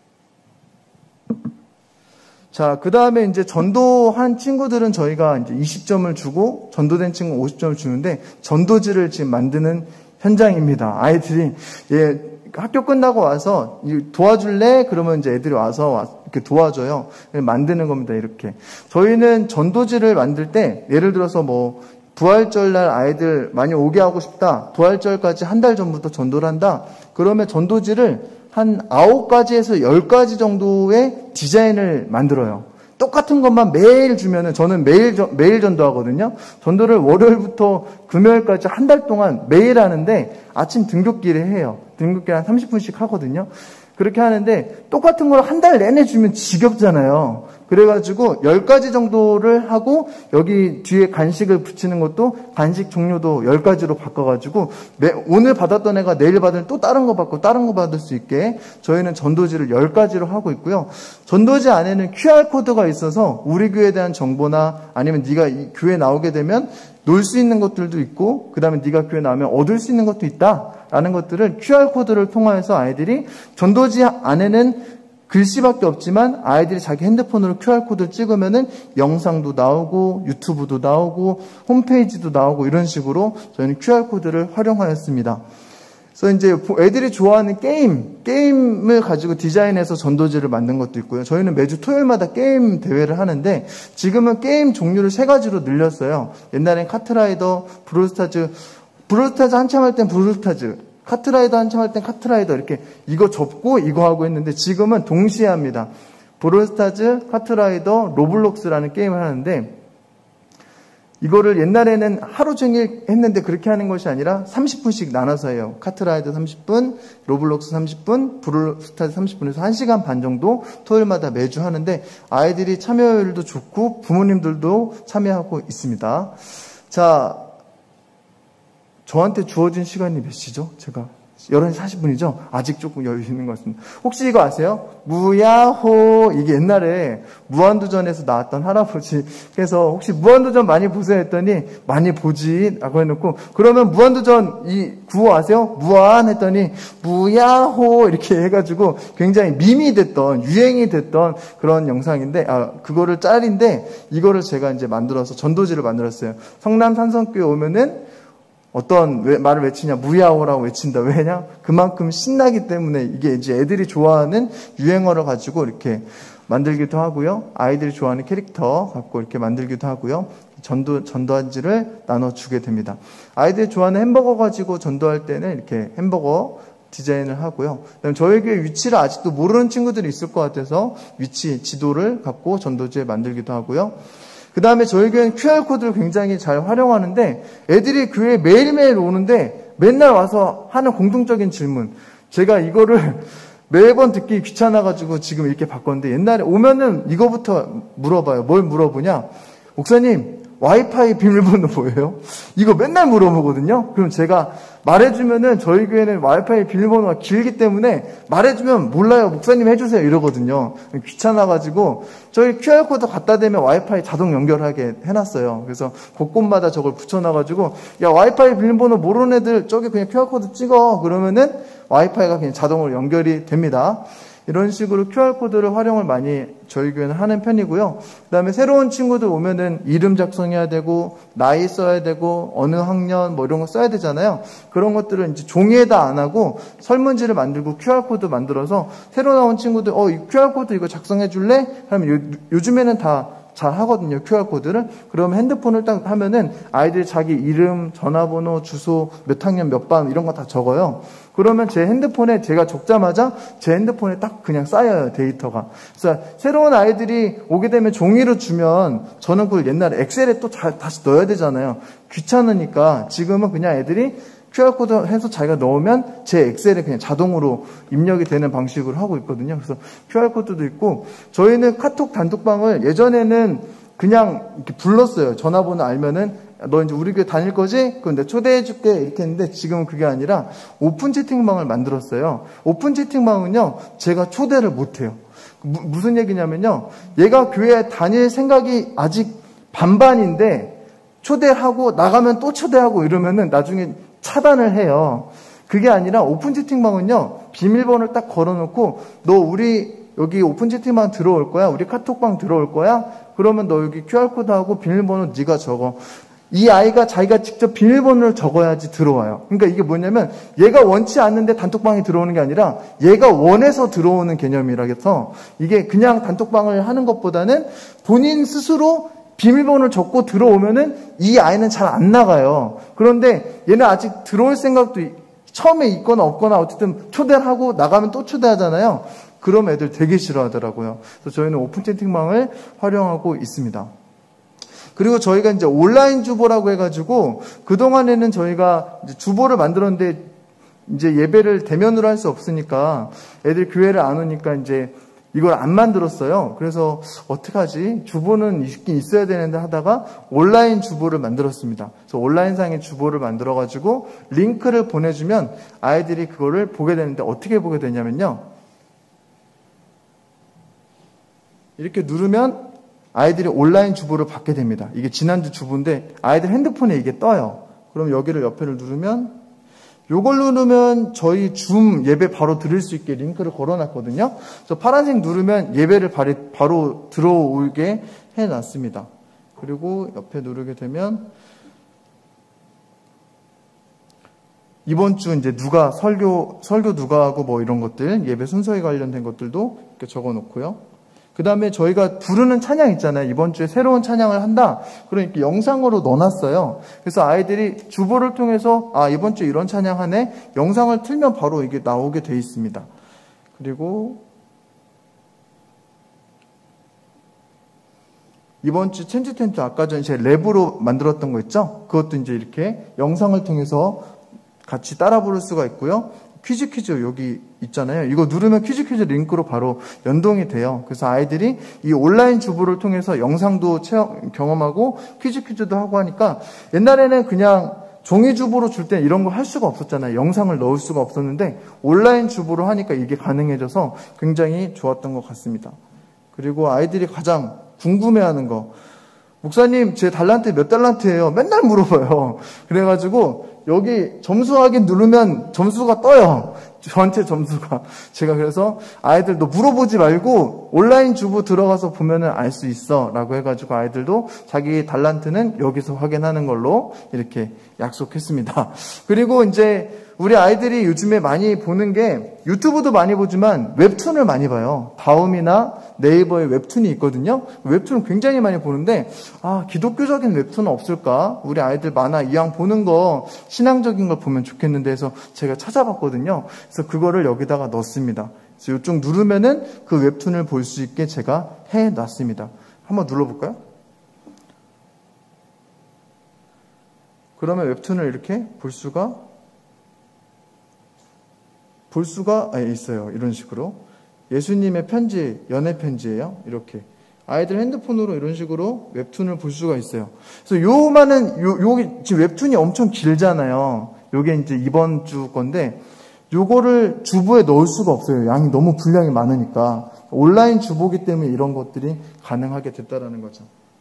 자, 그 다음에 이제 전도한 친구들은 저희가 이제 20점을 주고 전도된 친구 50점을 주는데 전도지를 지금 만드는 현장입니다. 아이들이 학교 끝나고 와서 도와줄래? 그러면 이제 애들이 와서 이렇게 도와줘요. 만드는 겁니다. 이렇게. 저희는 전도지를 만들 때 예를 들어서 뭐 부활절날 아이들 많이 오게 하고 싶다. 부활절까지 한 달 전부터 전도를 한다. 그러면 전도지를 한 9가지에서 10가지 정도의 디자인을 만들어요. 똑같은 것만 매일 주면은 저는 매일 전도하거든요. 전도를 월요일부터 금요일까지 한 달 동안 매일 하는데 아침 등굣길에 해요. 등굣길 한 30분씩 하거든요. 그렇게 하는데 똑같은 걸 한 달 내내 주면 지겹잖아요. 그래가지고 10가지 정도를 하고 여기 뒤에 간식을 붙이는 것도 간식 종류도 10가지로 바꿔가지고 오늘 받았던 애가 내일 받으면 또 다른 거 받고 다른 거 받을 수 있게 저희는 전도지를 10가지로 하고 있고요. 전도지 안에는 QR코드가 있어서 우리 교회에 대한 정보나 아니면 네가 이 교회 나오게 되면 놀 수 있는 것들도 있고 그 다음에 네가 교회 나오면 얻을 수 있는 것도 있다라는 것들을 QR코드를 통해서 아이들이 전도지 안에는 글씨밖에 없지만 아이들이 자기 핸드폰으로 QR코드를 찍으면은 영상도 나오고 유튜브도 나오고 홈페이지도 나오고 이런 식으로 저희는 QR코드를 활용하였습니다. 그래서 이제 애들이 좋아하는 게임을 가지고 디자인해서 전도지를 만든 것도 있고요. 저희는 매주 토요일마다 게임 대회를 하는데 지금은 게임 종류를 3가지로 늘렸어요. 옛날엔 카트라이더, 브롤스타즈 한참 할 땐 브롤스타즈, 카트라이더 한참 할 땐 카트라이더 이렇게 이거 접고 이거 하고 했는데 지금은 동시에 합니다. 브롤스타즈, 카트라이더, 로블록스라는 게임을 하는데 이거를 옛날에는 하루 종일 했는데 그렇게 하는 것이 아니라 30분씩 나눠서 해요. 카트라이더 30분, 로블록스 30분, 브롤스타즈 30분에서 1시간 반 정도 토요일마다 매주 하는데 아이들이 참여율도 좋고 부모님들도 참여하고 있습니다. 자, 저한테 주어진 시간이 몇 시죠? 제가 11시 40분이죠? 아직 조금 여유 있는 것 같습니다. 혹시 이거 아세요? 무야호, 이게 옛날에 무한도전에서 나왔던 할아버지께서 혹시 무한도전 많이 보세요 했더니 많이 보지 라고 해놓고 그러면 무한도전 이 구호 아세요? 무한 했더니 무야호 이렇게 해가지고 굉장히 밈이 됐던 유행이 됐던 그런 영상인데 그거를 짤인데 이거를 제가 이제 만들어서 전도지를 만들었어요. 성남 산성교회 오면은 어떤 말을 외치냐? 무야호라고 외친다. 왜냐? 그만큼 신나기 때문에 이게 이제 애들이 좋아하는 유행어를 가지고 이렇게 만들기도 하고요. 아이들이 좋아하는 캐릭터 갖고 이렇게 만들기도 하고요. 전도한지를 나눠주게 됩니다. 아이들이 좋아하는 햄버거 가지고 전도할 때는 이렇게 햄버거 디자인을 하고요. 그다음에 저희 교회 위치를 아직도 모르는 친구들이 있을 것 같아서 위치 지도를 갖고 전도지에 만들기도 하고요. 그 다음에 저희 교회는 QR코드를 굉장히 잘 활용하는데 애들이 교회에 매일매일 오는데 맨날 와서 하는 공통적인 질문. 제가 이거를 매번 듣기 귀찮아가지고 지금 이렇게 바꿨는데 옛날에 오면은 이거부터 물어봐요. 뭘 물어보냐? 목사님, 와이파이 비밀번호 뭐예요? 이거 맨날 물어보거든요. 그럼 제가 말해주면은 저희 교회는 와이파이 비밀번호가 길기 때문에 말해주면 몰라요. 목사님 해주세요. 이러거든요. 귀찮아가지고 저희 QR코드 갖다 대면 와이파이 자동 연결하게 해놨어요. 그래서 곳곳마다 저걸 붙여놔가지고 야 와이파이 비밀번호 모르는 애들 저기 그냥 QR코드 찍어. 그러면은 와이파이가 그냥 자동으로 연결이 됩니다. 이런 식으로 QR코드를 활용을 많이 저희 교회는 하는 편이고요. 그 다음에 새로운 친구들 오면은 이름 작성해야 되고, 나이 써야 되고, 어느 학년 뭐 이런 거 써야 되잖아요. 그런 것들을 이제 종이에다 안 하고 설문지를 만들고 QR코드 만들어서 새로 나온 친구들, 이 QR코드 이거 작성해 줄래? 하면 요즘에는 다 잘 하거든요. QR코드를. 그러면 핸드폰을 딱 하면은 아이들이 자기 이름, 전화번호, 주소, 몇 학년 몇 반 이런 거 다 적어요. 그러면 제 핸드폰에 제가 적자마자 제 핸드폰에 딱 그냥 쌓여요. 데이터가. 그래서 새로운 아이들이 오게 되면 종이로 주면 저는 그걸 옛날에 엑셀에 또 다시 넣어야 되잖아요. 귀찮으니까 지금은 그냥 애들이 QR코드 해서 자기가 넣으면 제 엑셀에 그냥 자동으로 입력이 되는 방식으로 하고 있거든요. 그래서 QR코드도 있고 저희는 카톡 단톡방을 예전에는 그냥 이렇게 불렀어요. 전화번호 알면은 너 이제 우리 교회 다닐 거지? 그럼 내가 초대해줄게 이렇게 했는데 지금은 그게 아니라 오픈 채팅방을 만들었어요. 오픈 채팅방은요 제가 초대를 못해요. 무슨 얘기냐면요 얘가 교회에 다닐 생각이 아직 반반인데 초대하고 나가면 또 초대하고 이러면은 나중에 차단을 해요. 그게 아니라 오픈 채팅방은요 비밀번호를 딱 걸어놓고 너 우리 여기 오픈 채팅방 들어올 거야? 우리 카톡방 들어올 거야? 그러면 너 여기 QR코드하고 비밀번호 네가 적어. 이 아이가 자기가 직접 비밀번호를 적어야지 들어와요. 그러니까 이게 뭐냐면 얘가 원치 않는데 단톡방에 들어오는 게 아니라 얘가 원해서 들어오는 개념이라 해서 이게 그냥 단톡방을 하는 것보다는 본인 스스로 비밀번호를 적고 들어오면은 이 아이는 잘 안 나가요. 그런데 얘는 아직 들어올 생각도 처음에 있거나 없거나 어쨌든 초대를 하고 나가면 또 초대하잖아요. 그럼 애들 되게 싫어하더라고요. 그래서 저희는 오픈 채팅방을 활용하고 있습니다. 그리고 저희가 이제 온라인 주보라고 해가지고 그동안에는 저희가 이제 주보를 만들었는데 이제 예배를 대면으로 할 수 없으니까 애들 교회를 안 오니까 이제 이걸 안 만들었어요. 그래서 어떡하지? 주보는 있긴 있어야 되는데 하다가 온라인 주보를 만들었습니다. 그래서 온라인상의 주보를 만들어가지고 링크를 보내주면 아이들이 그거를 보게 되는데 어떻게 보게 되냐면요. 이렇게 누르면 아이들이 온라인 주보를 받게 됩니다. 이게 지난주 주보인데 아이들 핸드폰에 이게 떠요. 그럼 여기를 옆에를 누르면 요걸 누르면 저희 줌 예배 바로 들을 수 있게 링크를 걸어놨거든요. 그래서 파란색 누르면 예배를 바로 들어오게 해놨습니다. 그리고 옆에 누르게 되면 이번 주 이제 누가 설교 누가 하고 뭐 이런 것들 예배 순서에 관련된 것들도 이렇게 적어놓고요. 그 다음에 저희가 부르는 찬양 있잖아요. 이번 주에 새로운 찬양을 한다. 그러니까 영상으로 넣어놨어요. 그래서 아이들이 주보를 통해서 이번 주에 이런 찬양 하네. 영상을 틀면 바로 이게 나오게 돼 있습니다. 그리고 이번 주 체인지 텐트 아까 전에 제 랩으로 만들었던 거 있죠? 그것도 이제 이렇게 영상을 통해서 같이 따라 부를 수가 있고요. 퀴즈 여기 있잖아요. 이거 누르면 퀴즈 링크로 바로 연동이 돼요. 그래서 아이들이 이 온라인 주보를 통해서 영상도 경험하고 퀴즈도 하고 하니까 옛날에는 그냥 종이 주보로 줄 때 이런 거 할 수가 없었잖아요. 영상을 넣을 수가 없었는데 온라인 주보로 하니까 이게 가능해져서 굉장히 좋았던 것 같습니다. 그리고 아이들이 가장 궁금해하는 거, 목사님 제 달란트 몇 달란트예요? 맨날 물어봐요. 그래가지고 여기 점수 확인 누르면 점수가 떠요. 전체 점수가. 제가 그래서 아이들 너 물어보지 말고 온라인 주보 들어가서 보면은 알 수 있어 라고 해가지고 아이들도 자기 달란트는 여기서 확인하는 걸로 이렇게 약속했습니다. 그리고 이제 우리 아이들이 요즘에 많이 보는 게 유튜브도 많이 보지만 웹툰을 많이 봐요. 다음이나 네이버에 웹툰이 있거든요. 웹툰을 굉장히 많이 보는데 기독교적인 웹툰은 없을까? 우리 아이들 만화 이왕 보는 거 신앙적인 걸 보면 좋겠는데 해서 제가 찾아봤거든요. 그래서 그거를 여기다가 넣습니다. 그래서 이쪽 누르면은 그 웹툰을 볼 수 있게 제가 해놨습니다. 한번 눌러볼까요? 그러면 웹툰을 이렇게 볼 수가 있어요. 이런 식으로. 예수님의 편지, 연애 편지예요. 이렇게. 아이들 핸드폰으로 이런 식으로 웹툰을 볼 수가 있어요. 그래서 여기 지금 웹툰이 엄청 길잖아요. 요게 이제 이번 주 건데, 요거를 주보에 넣을 수가 없어요. 양이 너무 분량이 많으니까. 온라인 주보기 때문에 이런 것들이 가능하게 됐다라는 거죠.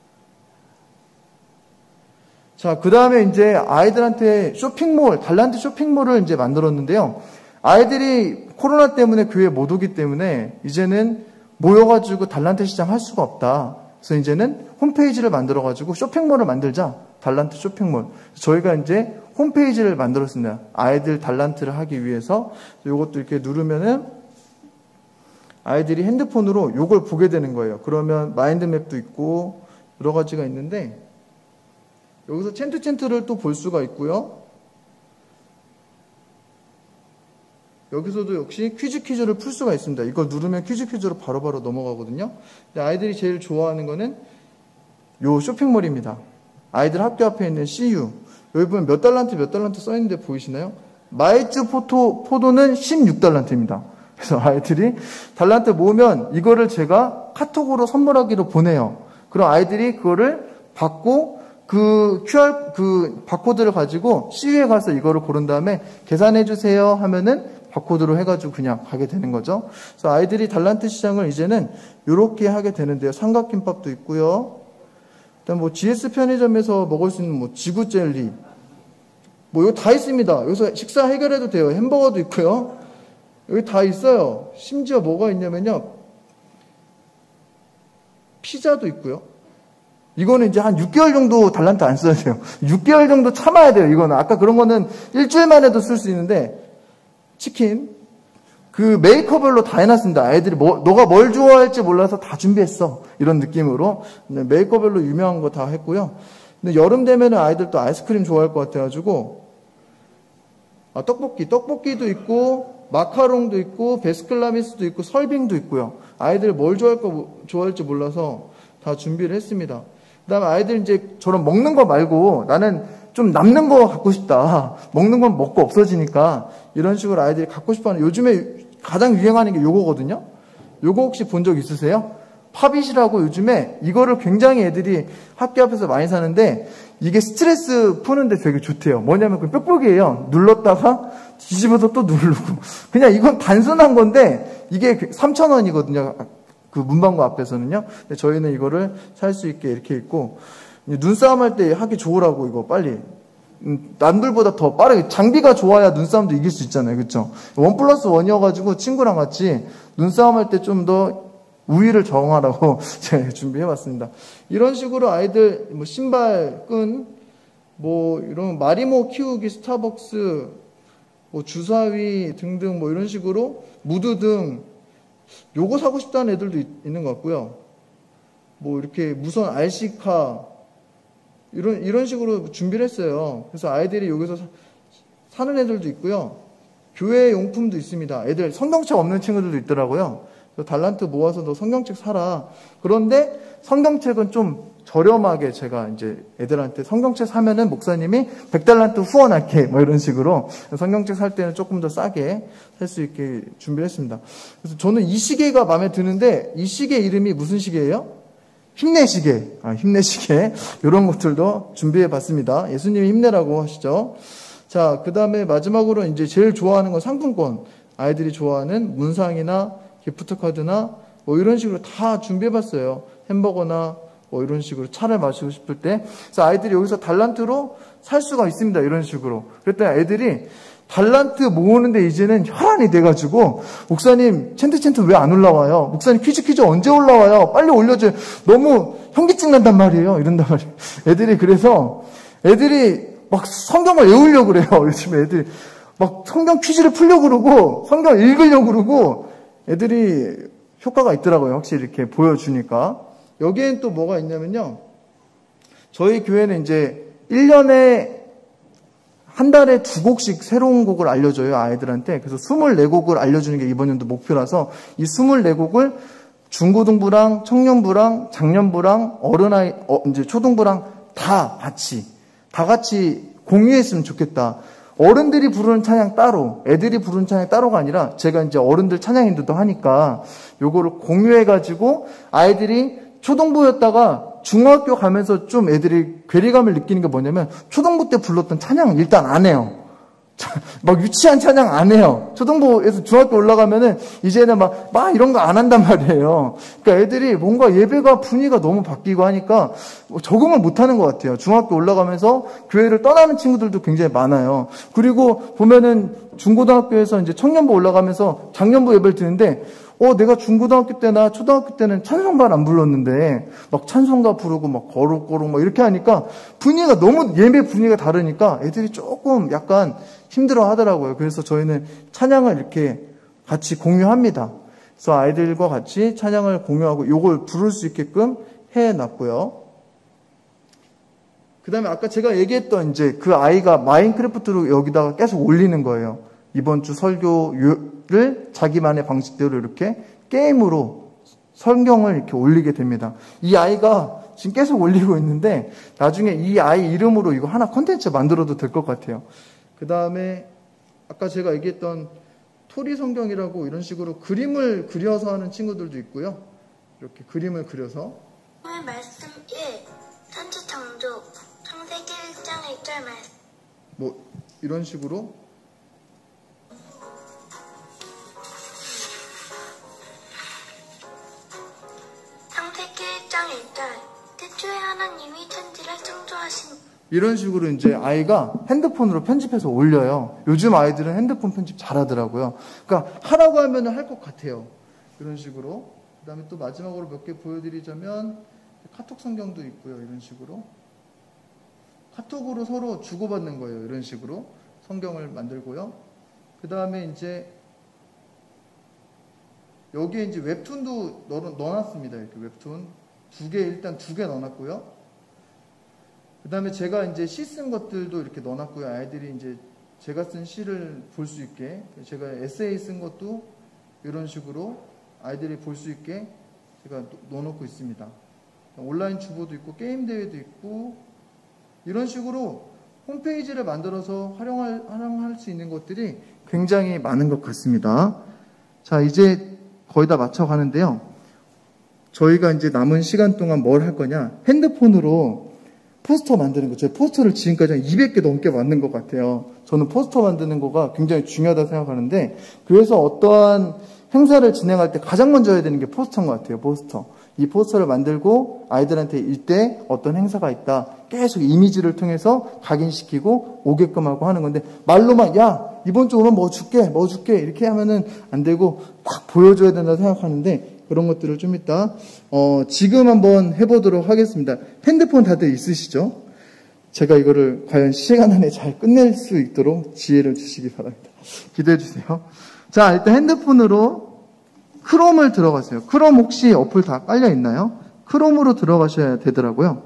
자, 그 다음에 이제 아이들한테 달란트 쇼핑몰을 이제 만들었는데요. 아이들이 코로나 때문에 교회 못 오기 때문에 이제는 모여가지고 달란트 시장 할 수가 없다. 그래서 이제는 홈페이지를 만들어가지고 쇼핑몰을 만들자. 달란트 쇼핑몰. 저희가 이제 홈페이지를 만들었습니다. 아이들 달란트를 하기 위해서. 이것도 이렇게 누르면은 아이들이 핸드폰으로 이걸 보게 되는 거예요. 그러면 마인드맵도 있고 여러 가지가 있는데 여기서 챈트를 또 볼 수가 있고요. 여기서도 역시 퀴즈를 풀 수가 있습니다. 이걸 누르면 퀴즈로 바로바로 넘어가거든요. 근데 아이들이 제일 좋아하는 거는 요 쇼핑몰입니다. 아이들 학교 앞에 있는 CU. 여기 보면 몇 달란트 써있는데 보이시나요? 마이쮸 포도는 16달란트입니다. 그래서 아이들이 달란트 모으면 이거를 제가 카톡으로 선물하기로 보내요. 그럼 아이들이 그거를 받고 그 바코드를 가지고 CU에 가서 이거를 고른 다음에 계산해 주세요 하면은 바코드로 해가지고 그냥 가게 되는 거죠. 그래서 아이들이 달란트 시장을 이제는 이렇게 하게 되는데요. 삼각김밥도 있고요. 일단 GS 편의점에서 먹을 수 있는 지구 젤리, 이거 다 있습니다. 여기서 식사 해결해도 돼요. 햄버거도 있고요. 여기 다 있어요. 심지어 뭐가 있냐면요. 피자도 있고요. 이거는 이제 한 6개월 정도 달란트 안 써야 돼요. 6개월 정도 참아야 돼요. 이거는 아까 그런 거는 일주일만 해도 쓸 수 있는데 치킨 그 메이커별로 다 해놨습니다. 아이들이 너가 뭘 좋아할지 몰라서 다 준비했어. 이런 느낌으로 메이커별로 유명한 거 다 했고요. 근데 여름 되면은 아이들 또 아이스크림 좋아할 것 같아가지고 떡볶이도 있고 마카롱도 있고 베스킨라빈스도 있고 설빙도 있고요. 아이들 뭘 좋아할지 몰라서 다 준비를 했습니다. 그다음에 아이들 이제 저런 먹는 거 말고 나는 좀 남는 거 갖고 싶다. 먹는 건 먹고 없어지니까 이런 식으로 아이들이 갖고 싶어하는 요즘에 가장 유행하는 게 요거거든요. 요거 혹시 본 적 있으세요? 팝잇이라고 요즘에 이거를 굉장히 애들이 학교 앞에서 많이 사는데 이게 스트레스 푸는데 되게 좋대요. 뭐냐면 그 뾱뾱이에요. 눌렀다가 뒤집어서 또 누르고 그냥 이건 단순한 건데 이게 3,000원이거든요. 그 문방구 앞에서는요. 근데 저희는 이거를 살 수 있게 이렇게 있고 눈싸움 할 때 하기 좋으라고 이거 빨리 남들보다 더 빠르게 장비가 좋아야 눈싸움도 이길 수 있잖아요. 그렇죠? 1+1이어가지고 친구랑 같이 눈싸움 할 때 좀 더 우위를 정하라고 제가 준비해봤습니다. 이런 식으로 아이들 뭐 신발, 끈, 뭐 이런 마리모 키우기, 스타벅스, 뭐 주사위 등등 뭐 이런 식으로 무드 등 요거 사고 싶다는 애들도 있는 것 같고요. 뭐 이렇게 무선 RC카 이런 식으로 준비를 했어요. 그래서 아이들이 여기서 사는 애들도 있고요. 교회 용품도 있습니다. 애들 성경책 없는 친구들도 있더라고요. 달란트 모아서 너 성경책 사라. 그런데 성경책은 좀 저렴하게 제가 이제 애들한테 성경책 사면은 목사님이 100달란트 후원할게. 뭐 이런 식으로 성경책 살 때는 조금 더 싸게 살 수 있게 준비를 했습니다. 그래서 저는 이 시계가 마음에 드는데 이 시계 이름이 무슨 시계예요? 힘내시계. 힘내시계. 이런 것들도 준비해 봤습니다. 예수님이 힘내라고 하시죠. 자, 그 다음에 마지막으로 이제 제일 좋아하는 건 상품권. 아이들이 좋아하는 문상이나 기프트카드나 뭐 이런 식으로 다 준비해봤어요. 햄버거나 뭐 이런 식으로 차를 마시고 싶을 때. 그래서 아이들이 여기서 달란트로 살 수가 있습니다. 이런 식으로. 그랬더니 애들이 달란트 모으는데 이제는 혈안이 돼가지고 목사님 챈트 왜 안 올라와요? 목사님 퀴즈 언제 올라와요? 빨리 올려줘요. 너무 현기증 난단 말이에요. 이런단 말이에요. 애들이 막 성경을 외우려고 그래요. 요즘에 애들이 막 성경 퀴즈를 풀려고 그러고 성경 읽으려고 그러고 애들이 효과가 있더라고요. 확실히 이렇게 보여주니까. 여기엔 또 뭐가 있냐면요. 저희 교회는 이제 1년에 한 달에 2곡씩 새로운 곡을 알려줘요. 아이들한테. 그래서 24곡을 알려주는 게 이번 연도 목표라서 이 24곡을 중고등부랑 청년부랑 장년부랑 어른아이, 이제 초등부랑 다 같이 공유했으면 좋겠다. 어른들이 부르는 찬양 따로, 애들이 부르는 찬양 따로가 아니라 제가 이제 어른들 찬양 인도도 하니까 요거를 공유해가지고 아이들이 초등부였다가 중학교 가면서 좀 애들이 괴리감을 느끼는 게 뭐냐면 초등부 때 불렀던 찬양 일단 안 해요. 막 유치한 찬양 안 해요. 초등부에서 중학교 올라가면은 이제는 막 이런 거 안 한단 말이에요. 그러니까 애들이 뭔가 예배가 분위기가 너무 바뀌고 하니까 적응을 못 하는 것 같아요. 중학교 올라가면서 교회를 떠나는 친구들도 굉장히 많아요. 그리고 보면은 중고등학교에서 이제 청년부 올라가면서 장년부 예배를 드는데 내가 중고등학교 때나 초등학교 때는 찬송가를 안 불렀는데 막 찬송가 부르고 막 거룩거룩 막 이렇게 하니까 분위기가 너무 예배 분위기가 다르니까 애들이 조금 약간 힘들어 하더라고요. 그래서 저희는 찬양을 이렇게 같이 공유합니다. 그래서 아이들과 같이 찬양을 공유하고 요걸 부를 수 있게끔 해놨고요. 그 다음에 아까 제가 얘기했던 이제 그 아이가 마인크래프트로 여기다가 계속 올리는 거예요. 이번 주 설교를 자기만의 방식대로 이렇게 게임으로 성경을 이렇게 올리게 됩니다. 이 아이가 지금 계속 올리고 있는데 나중에 이 아이 이름으로 이거 하나 콘텐츠 만들어도 될 것 같아요. 그 다음에 아까 제가 얘기했던 토리 성경이라고 이런 식으로 그림을 그려서 하는 친구들도 있고요. 이렇게 그림을 그려서 오늘 말씀 1. 천지창조 창세기 1장 1절 말씀 뭐 이런 식으로 창세기 1장 1절 태초에 하나님이 천지를 창조하신 이런 식으로 이제 아이가 핸드폰으로 편집해서 올려요. 요즘 아이들은 핸드폰 편집 잘하더라고요. 그러니까 하라고 하면 할 것 같아요. 이런 식으로. 그 다음에 또 마지막으로 몇 개 보여드리자면 카톡 성경도 있고요. 이런 식으로. 카톡으로 서로 주고받는 거예요. 이런 식으로 성경을 만들고요. 그 다음에 이제 여기에 이제 웹툰도 넣어놨습니다. 이렇게 웹툰 일단 두 개 넣어놨고요. 그 다음에 제가 이제 시 쓴 것들도 이렇게 넣어놨고요. 아이들이 이제 제가 쓴 시를 볼 수 있게, 제가 에세이 쓴 것도 이런 식으로 아이들이 볼 수 있게 제가 넣어놓고 있습니다. 온라인 주보도 있고 게임 대회도 있고 이런 식으로 홈페이지를 만들어서 활용할 수 있는 것들이 굉장히 많은 것 같습니다. 자, 이제 거의 다 맞춰가는데요. 저희가 이제 남은 시간 동안 뭘 할 거냐? 핸드폰으로 포스터 만드는 거. 제가 포스터를 지금까지 한 200개 넘게 만든 것 같아요. 저는 포스터 만드는 거가 굉장히 중요하다고 생각하는데, 그래서 어떠한 행사를 진행할 때 가장 먼저 해야 되는 게 포스터인 것 같아요. 포스터. 이 포스터를 만들고 아이들한테 이때 어떤 행사가 있다. 계속 이미지를 통해서 각인시키고 오게끔 하고 하는 건데, 말로만 야 이번 주 오면 뭐 줄게 이렇게 하면은 안 되고 딱 보여줘야 된다고 생각하는데, 그런 것들을 좀 이따 지금 한번 해보도록 하겠습니다. 핸드폰 다들 있으시죠? 제가 이거를 과연 시간 안에 잘 끝낼 수 있도록 지혜를 주시기 바랍니다. 기대해 주세요. 자, 일단 핸드폰으로 크롬을 들어가세요. 크롬 혹시 어플 다 깔려 있나요? 크롬으로 들어가셔야 되더라고요.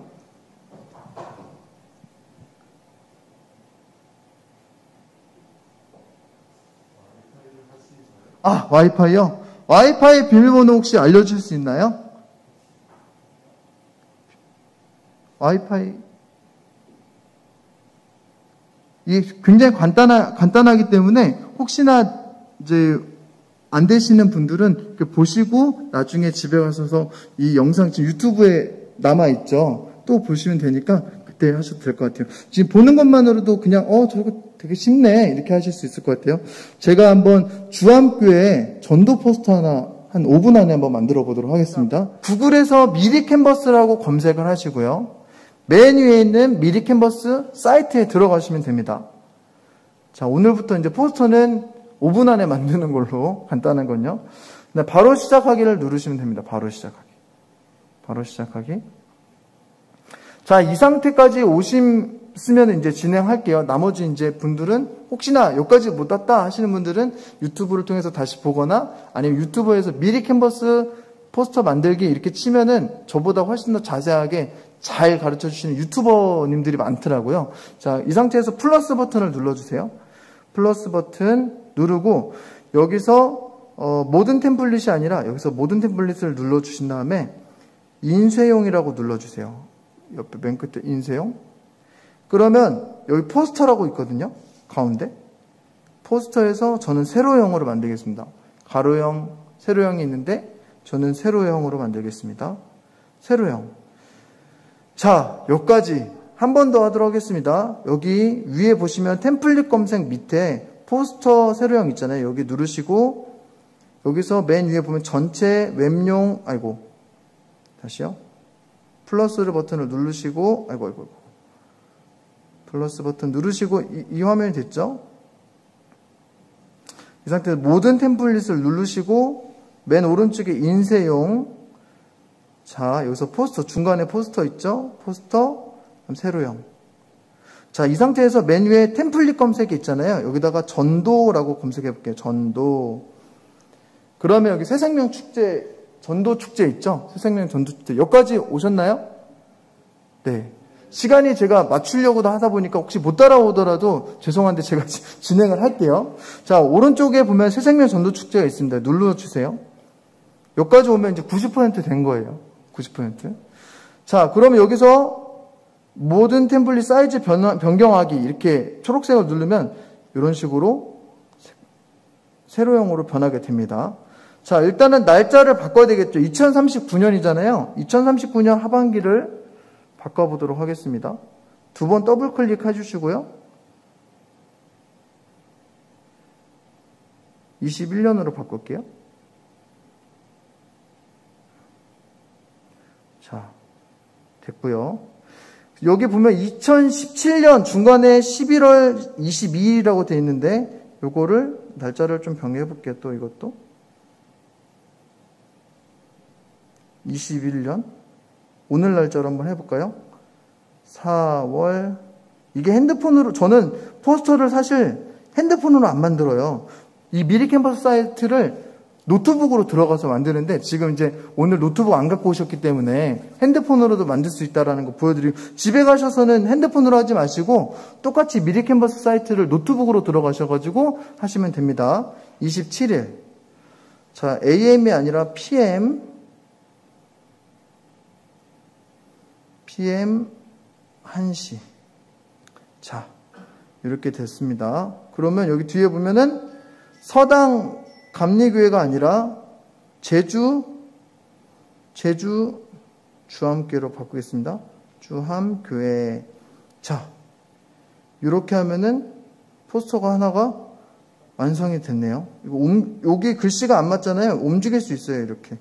아, 와이파이요? 와이파이 비밀번호 혹시 알려줄 수 있나요? 와이파이. 이게 굉장히 간단하기 때문에 혹시나 이제 안 되시는 분들은 이렇게 보시고 나중에 집에 가셔서 이 영상 지금 유튜브에 남아있죠. 또 보시면 되니까 그때 하셔도 될 것 같아요. 지금 보는 것만으로도 그냥 저거 되게 쉽네 이렇게 하실 수 있을 것 같아요. 제가 한번 주암교회 전도 포스터 하나 한 5분 안에 한번 만들어 보도록 하겠습니다. 구글에서 미리 캔버스라고 검색을 하시고요. 맨 위에 있는 미리 캔버스 사이트에 들어가시면 됩니다. 자, 오늘부터 이제 포스터는 5분 안에 만드는 걸로 간단한 건요. 바로 시작하기를 누르시면 됩니다. 바로 시작하기. 자, 이 상태까지 오시면 이제 진행할게요. 나머지 이제 분들은 혹시나 여기까지 못 왔다 하시는 분들은 유튜브를 통해서 다시 보거나 아니면 유튜브에서 미리 캔버스 포스터 만들기 이렇게 치면은 저보다 훨씬 더 자세하게 잘 가르쳐 주시는 유튜버님들이 많더라고요. 자, 이 상태에서 플러스 버튼을 눌러주세요. 플러스 버튼 누르고 여기서 모든 템플릿이 아니라 여기서 모든 템플릿을 눌러주신 다음에 인쇄용이라고 눌러주세요. 옆에 맨 끝에 인쇄용. 그러면 여기 포스터라고 있거든요. 가운데. 포스터에서 저는 세로형으로 만들겠습니다. 가로형, 세로형이 있는데 저는 세로형으로 만들겠습니다. 세로형. 자, 여기까지 한 번 더 하도록 하겠습니다. 여기 위에 보시면 템플릿 검색 밑에 포스터 세로형 있잖아요. 여기 누르시고 여기서 맨 위에 보면 전체 웹용 다시요. 플러스 버튼을 누르시고 플러스 버튼 누르시고 이 화면이 됐죠? 이 상태에서 모든 템플릿을 누르시고 맨 오른쪽에 인쇄용. 자, 여기서 포스터 중간에 포스터 있죠? 포스터 그럼 세로형. 자, 이 상태에서 맨 위에 템플릿 검색이 있잖아요. 여기다가 전도라고 검색해 볼게요. 전도. 그러면 여기 새생명 축제, 전도 축제 있죠? 새생명 전도 축제. 여기까지 오셨나요? 네. 시간이 제가 맞추려고 하다 보니까 혹시 못 따라오더라도 죄송한데 제가 진행을 할게요. 자, 오른쪽에 보면 새생명 전도 축제가 있습니다. 눌러주세요. 여기까지 오면 이제 90% 된 거예요. 90%. 자, 그러면 여기서 모든 템플릿 사이즈 변경하기 이렇게 초록색을 누르면 이런 식으로 세로형으로 변하게 됩니다. 자, 일단은 날짜를 바꿔야 되겠죠. 2039년이잖아요. 2039년 하반기를 바꿔보도록 하겠습니다. 2번 더블 클릭해 주시고요. 21년으로 바꿀게요. 자, 됐고요. 여기 보면 2017년 중간에 11월 22일이라고 되어 있는데 요거를 날짜를 좀 변경해 볼게요. 또 이것도 21년 오늘 날짜로 한번 해볼까요? 4월. 이게 핸드폰으로, 저는 포스터를 사실 핸드폰으로 안 만들어요. 이 미리 캠퍼스 사이트를 노트북으로 들어가서 만드는데, 지금 이제 오늘 노트북 안 갖고 오셨기 때문에 핸드폰으로도 만들 수 있다는 거 보여드리고, 집에 가셔서는 핸드폰으로 하지 마시고 똑같이 미리 캠퍼스 사이트를 노트북으로 들어가셔가지고 하시면 됩니다. 27일. 자, AM이 아니라 PM 1시. 자, 이렇게 됐습니다. 그러면 여기 뒤에 보면은 서당 감리교회가 아니라 제주 주함교회로 바꾸겠습니다. 주함교회. 자, 이렇게 하면은 포스터가 하나가 완성이 됐네요. 여기 글씨가 안 맞잖아요. 움직일 수 있어요. 이렇게.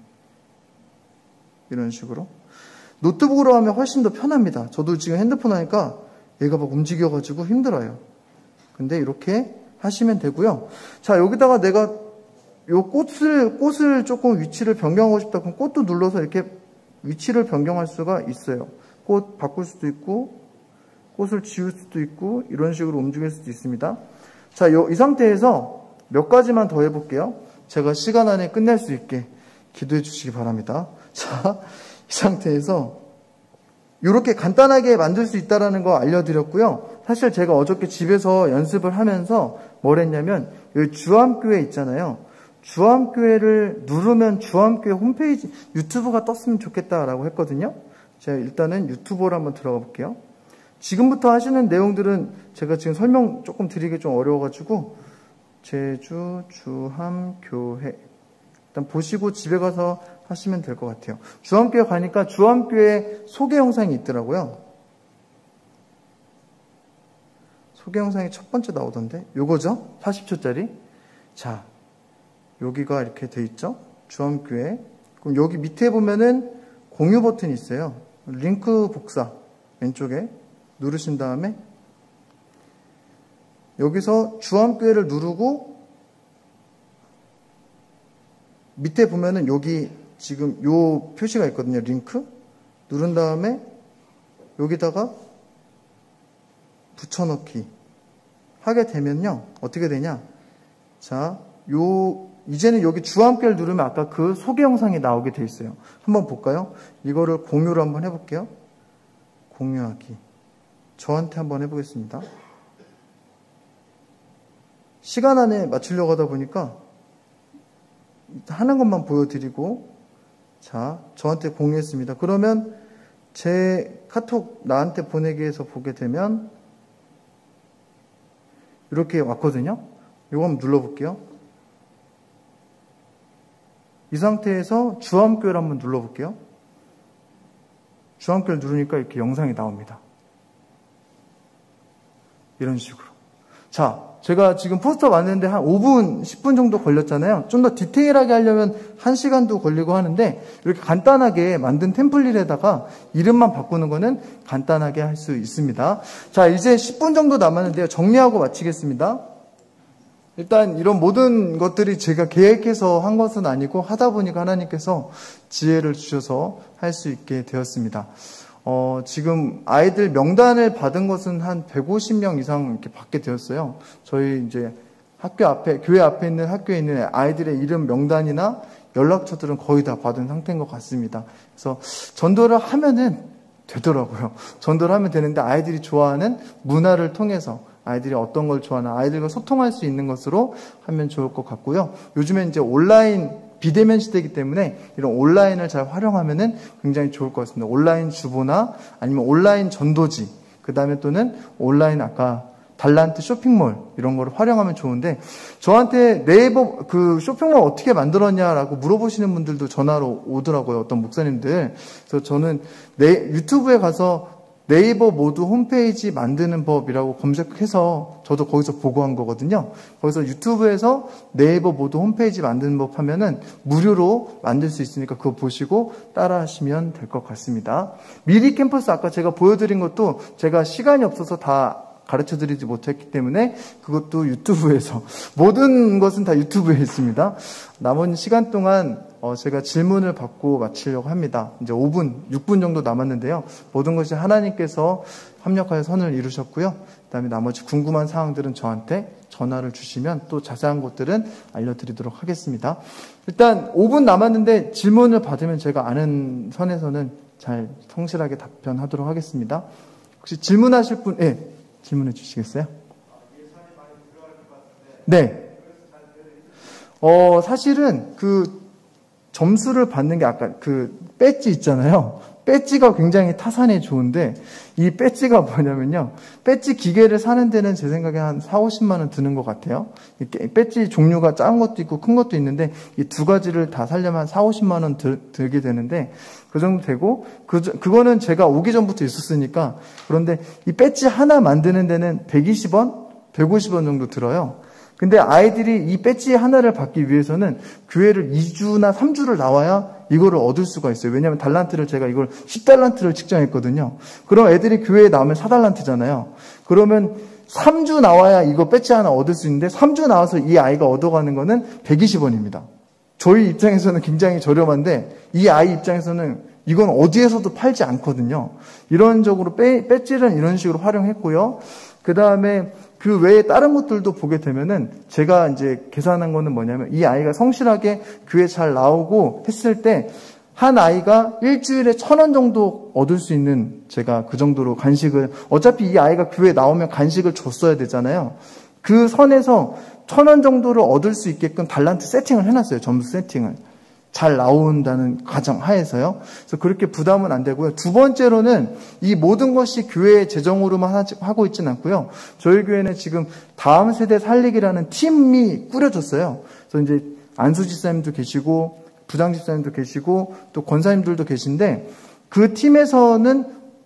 이런 식으로. 노트북으로 하면 훨씬 더 편합니다. 저도 지금 핸드폰 하니까 얘가 막 움직여가지고 힘들어요. 근데 이렇게 하시면 되고요. 자, 여기다가 내가 요 꽃을 조금 위치를 변경하고 싶다. 그럼 꽃도 눌러서 이렇게 위치를 변경할 수가 있어요. 꽃 바꿀 수도 있고, 꽃을 지울 수도 있고, 이런 식으로 움직일 수도 있습니다. 자, 이 상태에서 몇 가지만 더 해볼게요. 제가 시간 안에 끝낼 수 있게 기도해 주시기 바랍니다. 자, 이 상태에서 이렇게 간단하게 만들 수 있다는 거 알려드렸고요. 사실 제가 어저께 집에서 연습을 하면서 뭘 했냐면, 여기 주암교회 있잖아요. 주암교회를 누르면 주암교회 홈페이지, 유튜브가 떴으면 좋겠다라고 했거든요. 제가 일단은 유튜브로 한번 들어가 볼게요. 지금부터 하시는 내용들은 제가 지금 설명 조금 드리기 좀 어려워가지고, 제주 주암교회 일단 보시고 집에 가서 하시면 될 것 같아요. 주암교회 가니까 주암교회 소개 영상이 있더라고요. 소개 영상이 첫 번째 나오던데, 요거죠? 40초짜리. 자, 여기가 이렇게 돼 있죠? 주암교회. 그럼 여기 밑에 보면은 공유 버튼이 있어요. 링크 복사 왼쪽에 누르신 다음에 여기서 주암교회를 누르고 밑에 보면은 여기 지금 요 표시가 있거든요. 링크 누른 다음에 여기다가 붙여넣기 하게 되면요, 어떻게 되냐? 자, 이제는 여기 주암교회를 누르면 아까 그 소개 영상이 나오게 돼 있어요. 한번 볼까요? 이거를 공유를 한번 해볼게요. 공유하기. 저한테 한번 해보겠습니다. 시간 안에 맞추려고 하다 보니까 하는 것만 보여드리고, 자, 저한테 공유했습니다. 그러면 제 카톡 나한테 보내기 해서 보게 되면 이렇게 왔거든요. 이거 한번 눌러볼게요. 이 상태에서 주암교회를 한번 눌러볼게요. 주암교회를 누르니까 이렇게 영상이 나옵니다. 이런 식으로. 자, 제가 지금 포스터 만드는데 한 5분, 10분 정도 걸렸잖아요. 좀 더 디테일하게 하려면 1시간도 걸리고 하는데, 이렇게 간단하게 만든 템플릿에다가 이름만 바꾸는 거는 간단하게 할 수 있습니다. 자, 이제 10분 정도 남았는데요. 정리하고 마치겠습니다. 일단 이런 모든 것들이 제가 계획해서 한 것은 아니고 하다 보니까 하나님께서 지혜를 주셔서 할 수 있게 되었습니다. 지금 아이들 명단을 받은 것은 한 150명 이상 이렇게 받게 되었어요. 저희 이제 학교 앞에, 교회 앞에 있는 학교에 있는 아이들의 이름 명단이나 연락처들은 거의 다 받은 상태인 것 같습니다. 그래서 전도를 하면은 되더라고요. 전도를 하면 되는데, 아이들이 좋아하는 문화를 통해서 아이들이 어떤 걸 좋아하나 아이들과 소통할 수 있는 것으로 하면 좋을 것 같고요. 요즘에 이제 온라인 비대면 시대이기 때문에 이런 온라인을 잘 활용하면은 굉장히 좋을 것 같습니다. 온라인 주보나 아니면 온라인 전도지, 그 다음에 또는 온라인 아까 달란트 쇼핑몰 이런 거를 활용하면 좋은데, 저한테 네이버 그 쇼핑몰 어떻게 만들었냐라고 물어보시는 분들도 전화로 오더라고요. 어떤 목사님들. 그래서 저는 유튜브에 가서 네이버 모두 홈페이지 만드는 법이라고 검색해서 저도 거기서 보고 한 거거든요. 거기서 유튜브에서 네이버 모두 홈페이지 만드는 법 하면은 무료로 만들 수 있으니까 그거 보시고 따라 하시면 될 것 같습니다. 미리 캠퍼스 아까 제가 보여드린 것도 제가 시간이 없어서 다 가르쳐드리지 못했기 때문에 그것도 유튜브에서 모든 것은 다 유튜브에 있습니다. 남은 시간 동안 제가 질문을 받고 마치려고 합니다. 이제 5분, 6분 정도 남았는데요. 모든 것이 하나님께서 합력하여 선을 이루셨고요. 그다음에 나머지 궁금한 사항들은 저한테 전화를 주시면 또 자세한 것들은 알려드리도록 하겠습니다. 일단 5분 남았는데 질문을 받으면 제가 아는 선에서는 잘 성실하게 답변하도록 하겠습니다. 혹시 질문하실 분, 예, 질문해 주시겠어요? 네. 사실은 그 점수를 받는 게 아까 그 배지 있잖아요. 배지가 굉장히 타산에 좋은데 이 배지가 뭐냐면요. 배지 기계를 사는 데는 제 생각에 한 4, 50만 원 드는 것 같아요. 배지 종류가 작은 것도 있고 큰 것도 있는데 이 두 가지를 다 사려면 한 4, 50만 원 들게 되는데 그 정도 되고 그거는 제가 오기 전부터 있었으니까 그런데 이 배지 하나 만드는 데는 120원, 150원 정도 들어요. 근데 아이들이 이 배지 하나를 받기 위해서는 교회를 2주나 3주를 나와야 이거를 얻을 수가 있어요. 왜냐하면 달란트를 제가 이걸 10달란트를 측정했거든요. 그럼 애들이 교회에 나오면 4달란트잖아요. 그러면 3주 나와야 이거 배지 하나 얻을 수 있는데 3주 나와서 이 아이가 얻어가는 거는 120원입니다. 저희 입장에서는 굉장히 저렴한데 이 아이 입장에서는 이건 어디에서도 팔지 않거든요. 이런적으로 배지는 이런 식으로 활용했고요. 그 다음에 그 외에 다른 것들도 보게 되면은 제가 이제 계산한 거는 뭐냐면 이 아이가 성실하게 교회 잘 나오고 했을 때 한 아이가 일주일에 1,000원 정도 얻을 수 있는 제가 그 정도로 간식을 어차피 이 아이가 교회 나오면 간식을 줬어야 되잖아요. 그 선에서 1,000원 정도를 얻을 수 있게끔 달란트 세팅을 해놨어요. 점수 세팅을. 잘 나온다는 가정 하에서요. 그래서 그렇게 부담은 안 되고요. 두 번째로는 이 모든 것이 교회의 재정으로만 하고 있지는 않고요. 저희 교회는 지금 다음 세대 살리기라는 팀이 꾸려졌어요. 그래서 이제 안수 집사님도 계시고 부장 집사님도 계시고 또 권사님들도 계신데 그 팀에서는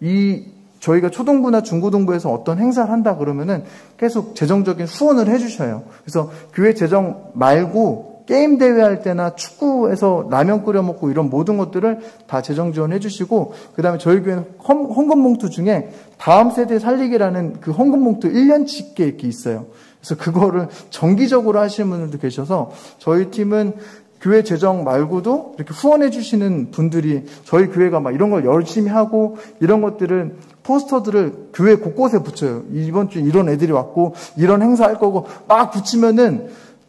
저희가 초등부나 중고등부에서 어떤 행사를 한다 그러면은 계속 재정적인 후원을 해주셔요. 그래서 교회 재정 말고 게임 대회 할 때나 축구에서 라면 끓여 먹고 이런 모든 것들을 다 재정 지원해 주시고 그다음에 저희 교회는 헌금 봉투 중에 다음 세대 살리기라는 그 헌금 봉투 1년치게 이렇게 있어요. 그래서 그거를 정기적으로 하시는 분들도 계셔서 저희 팀은 교회 재정 말고도 이렇게 후원해 주시는 분들이 저희 교회가 막 이런 걸 열심히 하고 이런 것들을 포스터들을 교회 곳곳에 붙여요. 이번 주 이런 애들이 왔고 이런 행사 할 거고 막 붙이면은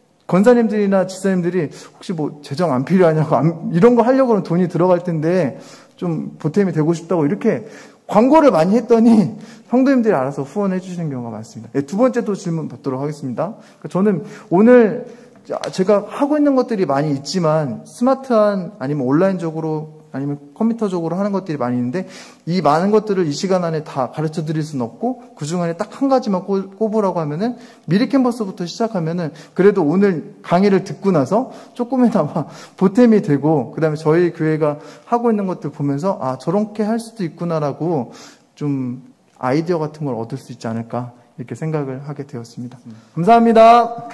권사님들이나 집사님들이 혹시 뭐 재정 안 필요하냐고 이런 거 하려고는 돈이 들어갈 텐데 좀 보탬이 되고 싶다고 이렇게 광고를 많이 했더니 성도님들이 알아서 후원해 주시는 경우가 많습니다. 네, 두 번째 또 질문 받도록 하겠습니다. 저는 오늘 제가 하고 있는 것들이 많이 있지만 스마트한 아니면 온라인적으로 아니면 컴퓨터적으로 하는 것들이 많이 있는데 이 많은 것들을 이 시간 안에 다 가르쳐 드릴 수는 없고 그 중간에 딱 한 가지만 꼽으라고 하면은 미리 캔버스부터 시작하면은 그래도 오늘 강의를 듣고 나서 조금이나마 보탬이 되고 그다음에 저희 교회가 하고 있는 것들 보면서 아 저렇게 할 수도 있구나라고 좀 아이디어 같은 걸 얻을 수 있지 않을까 이렇게 생각을 하게 되었습니다. 감사합니다.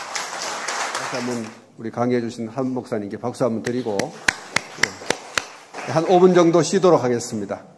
한번 우리 강의해 주신 한 목사님께 박수 한번 드리고 한 5분 정도 쉬도록 하겠습니다.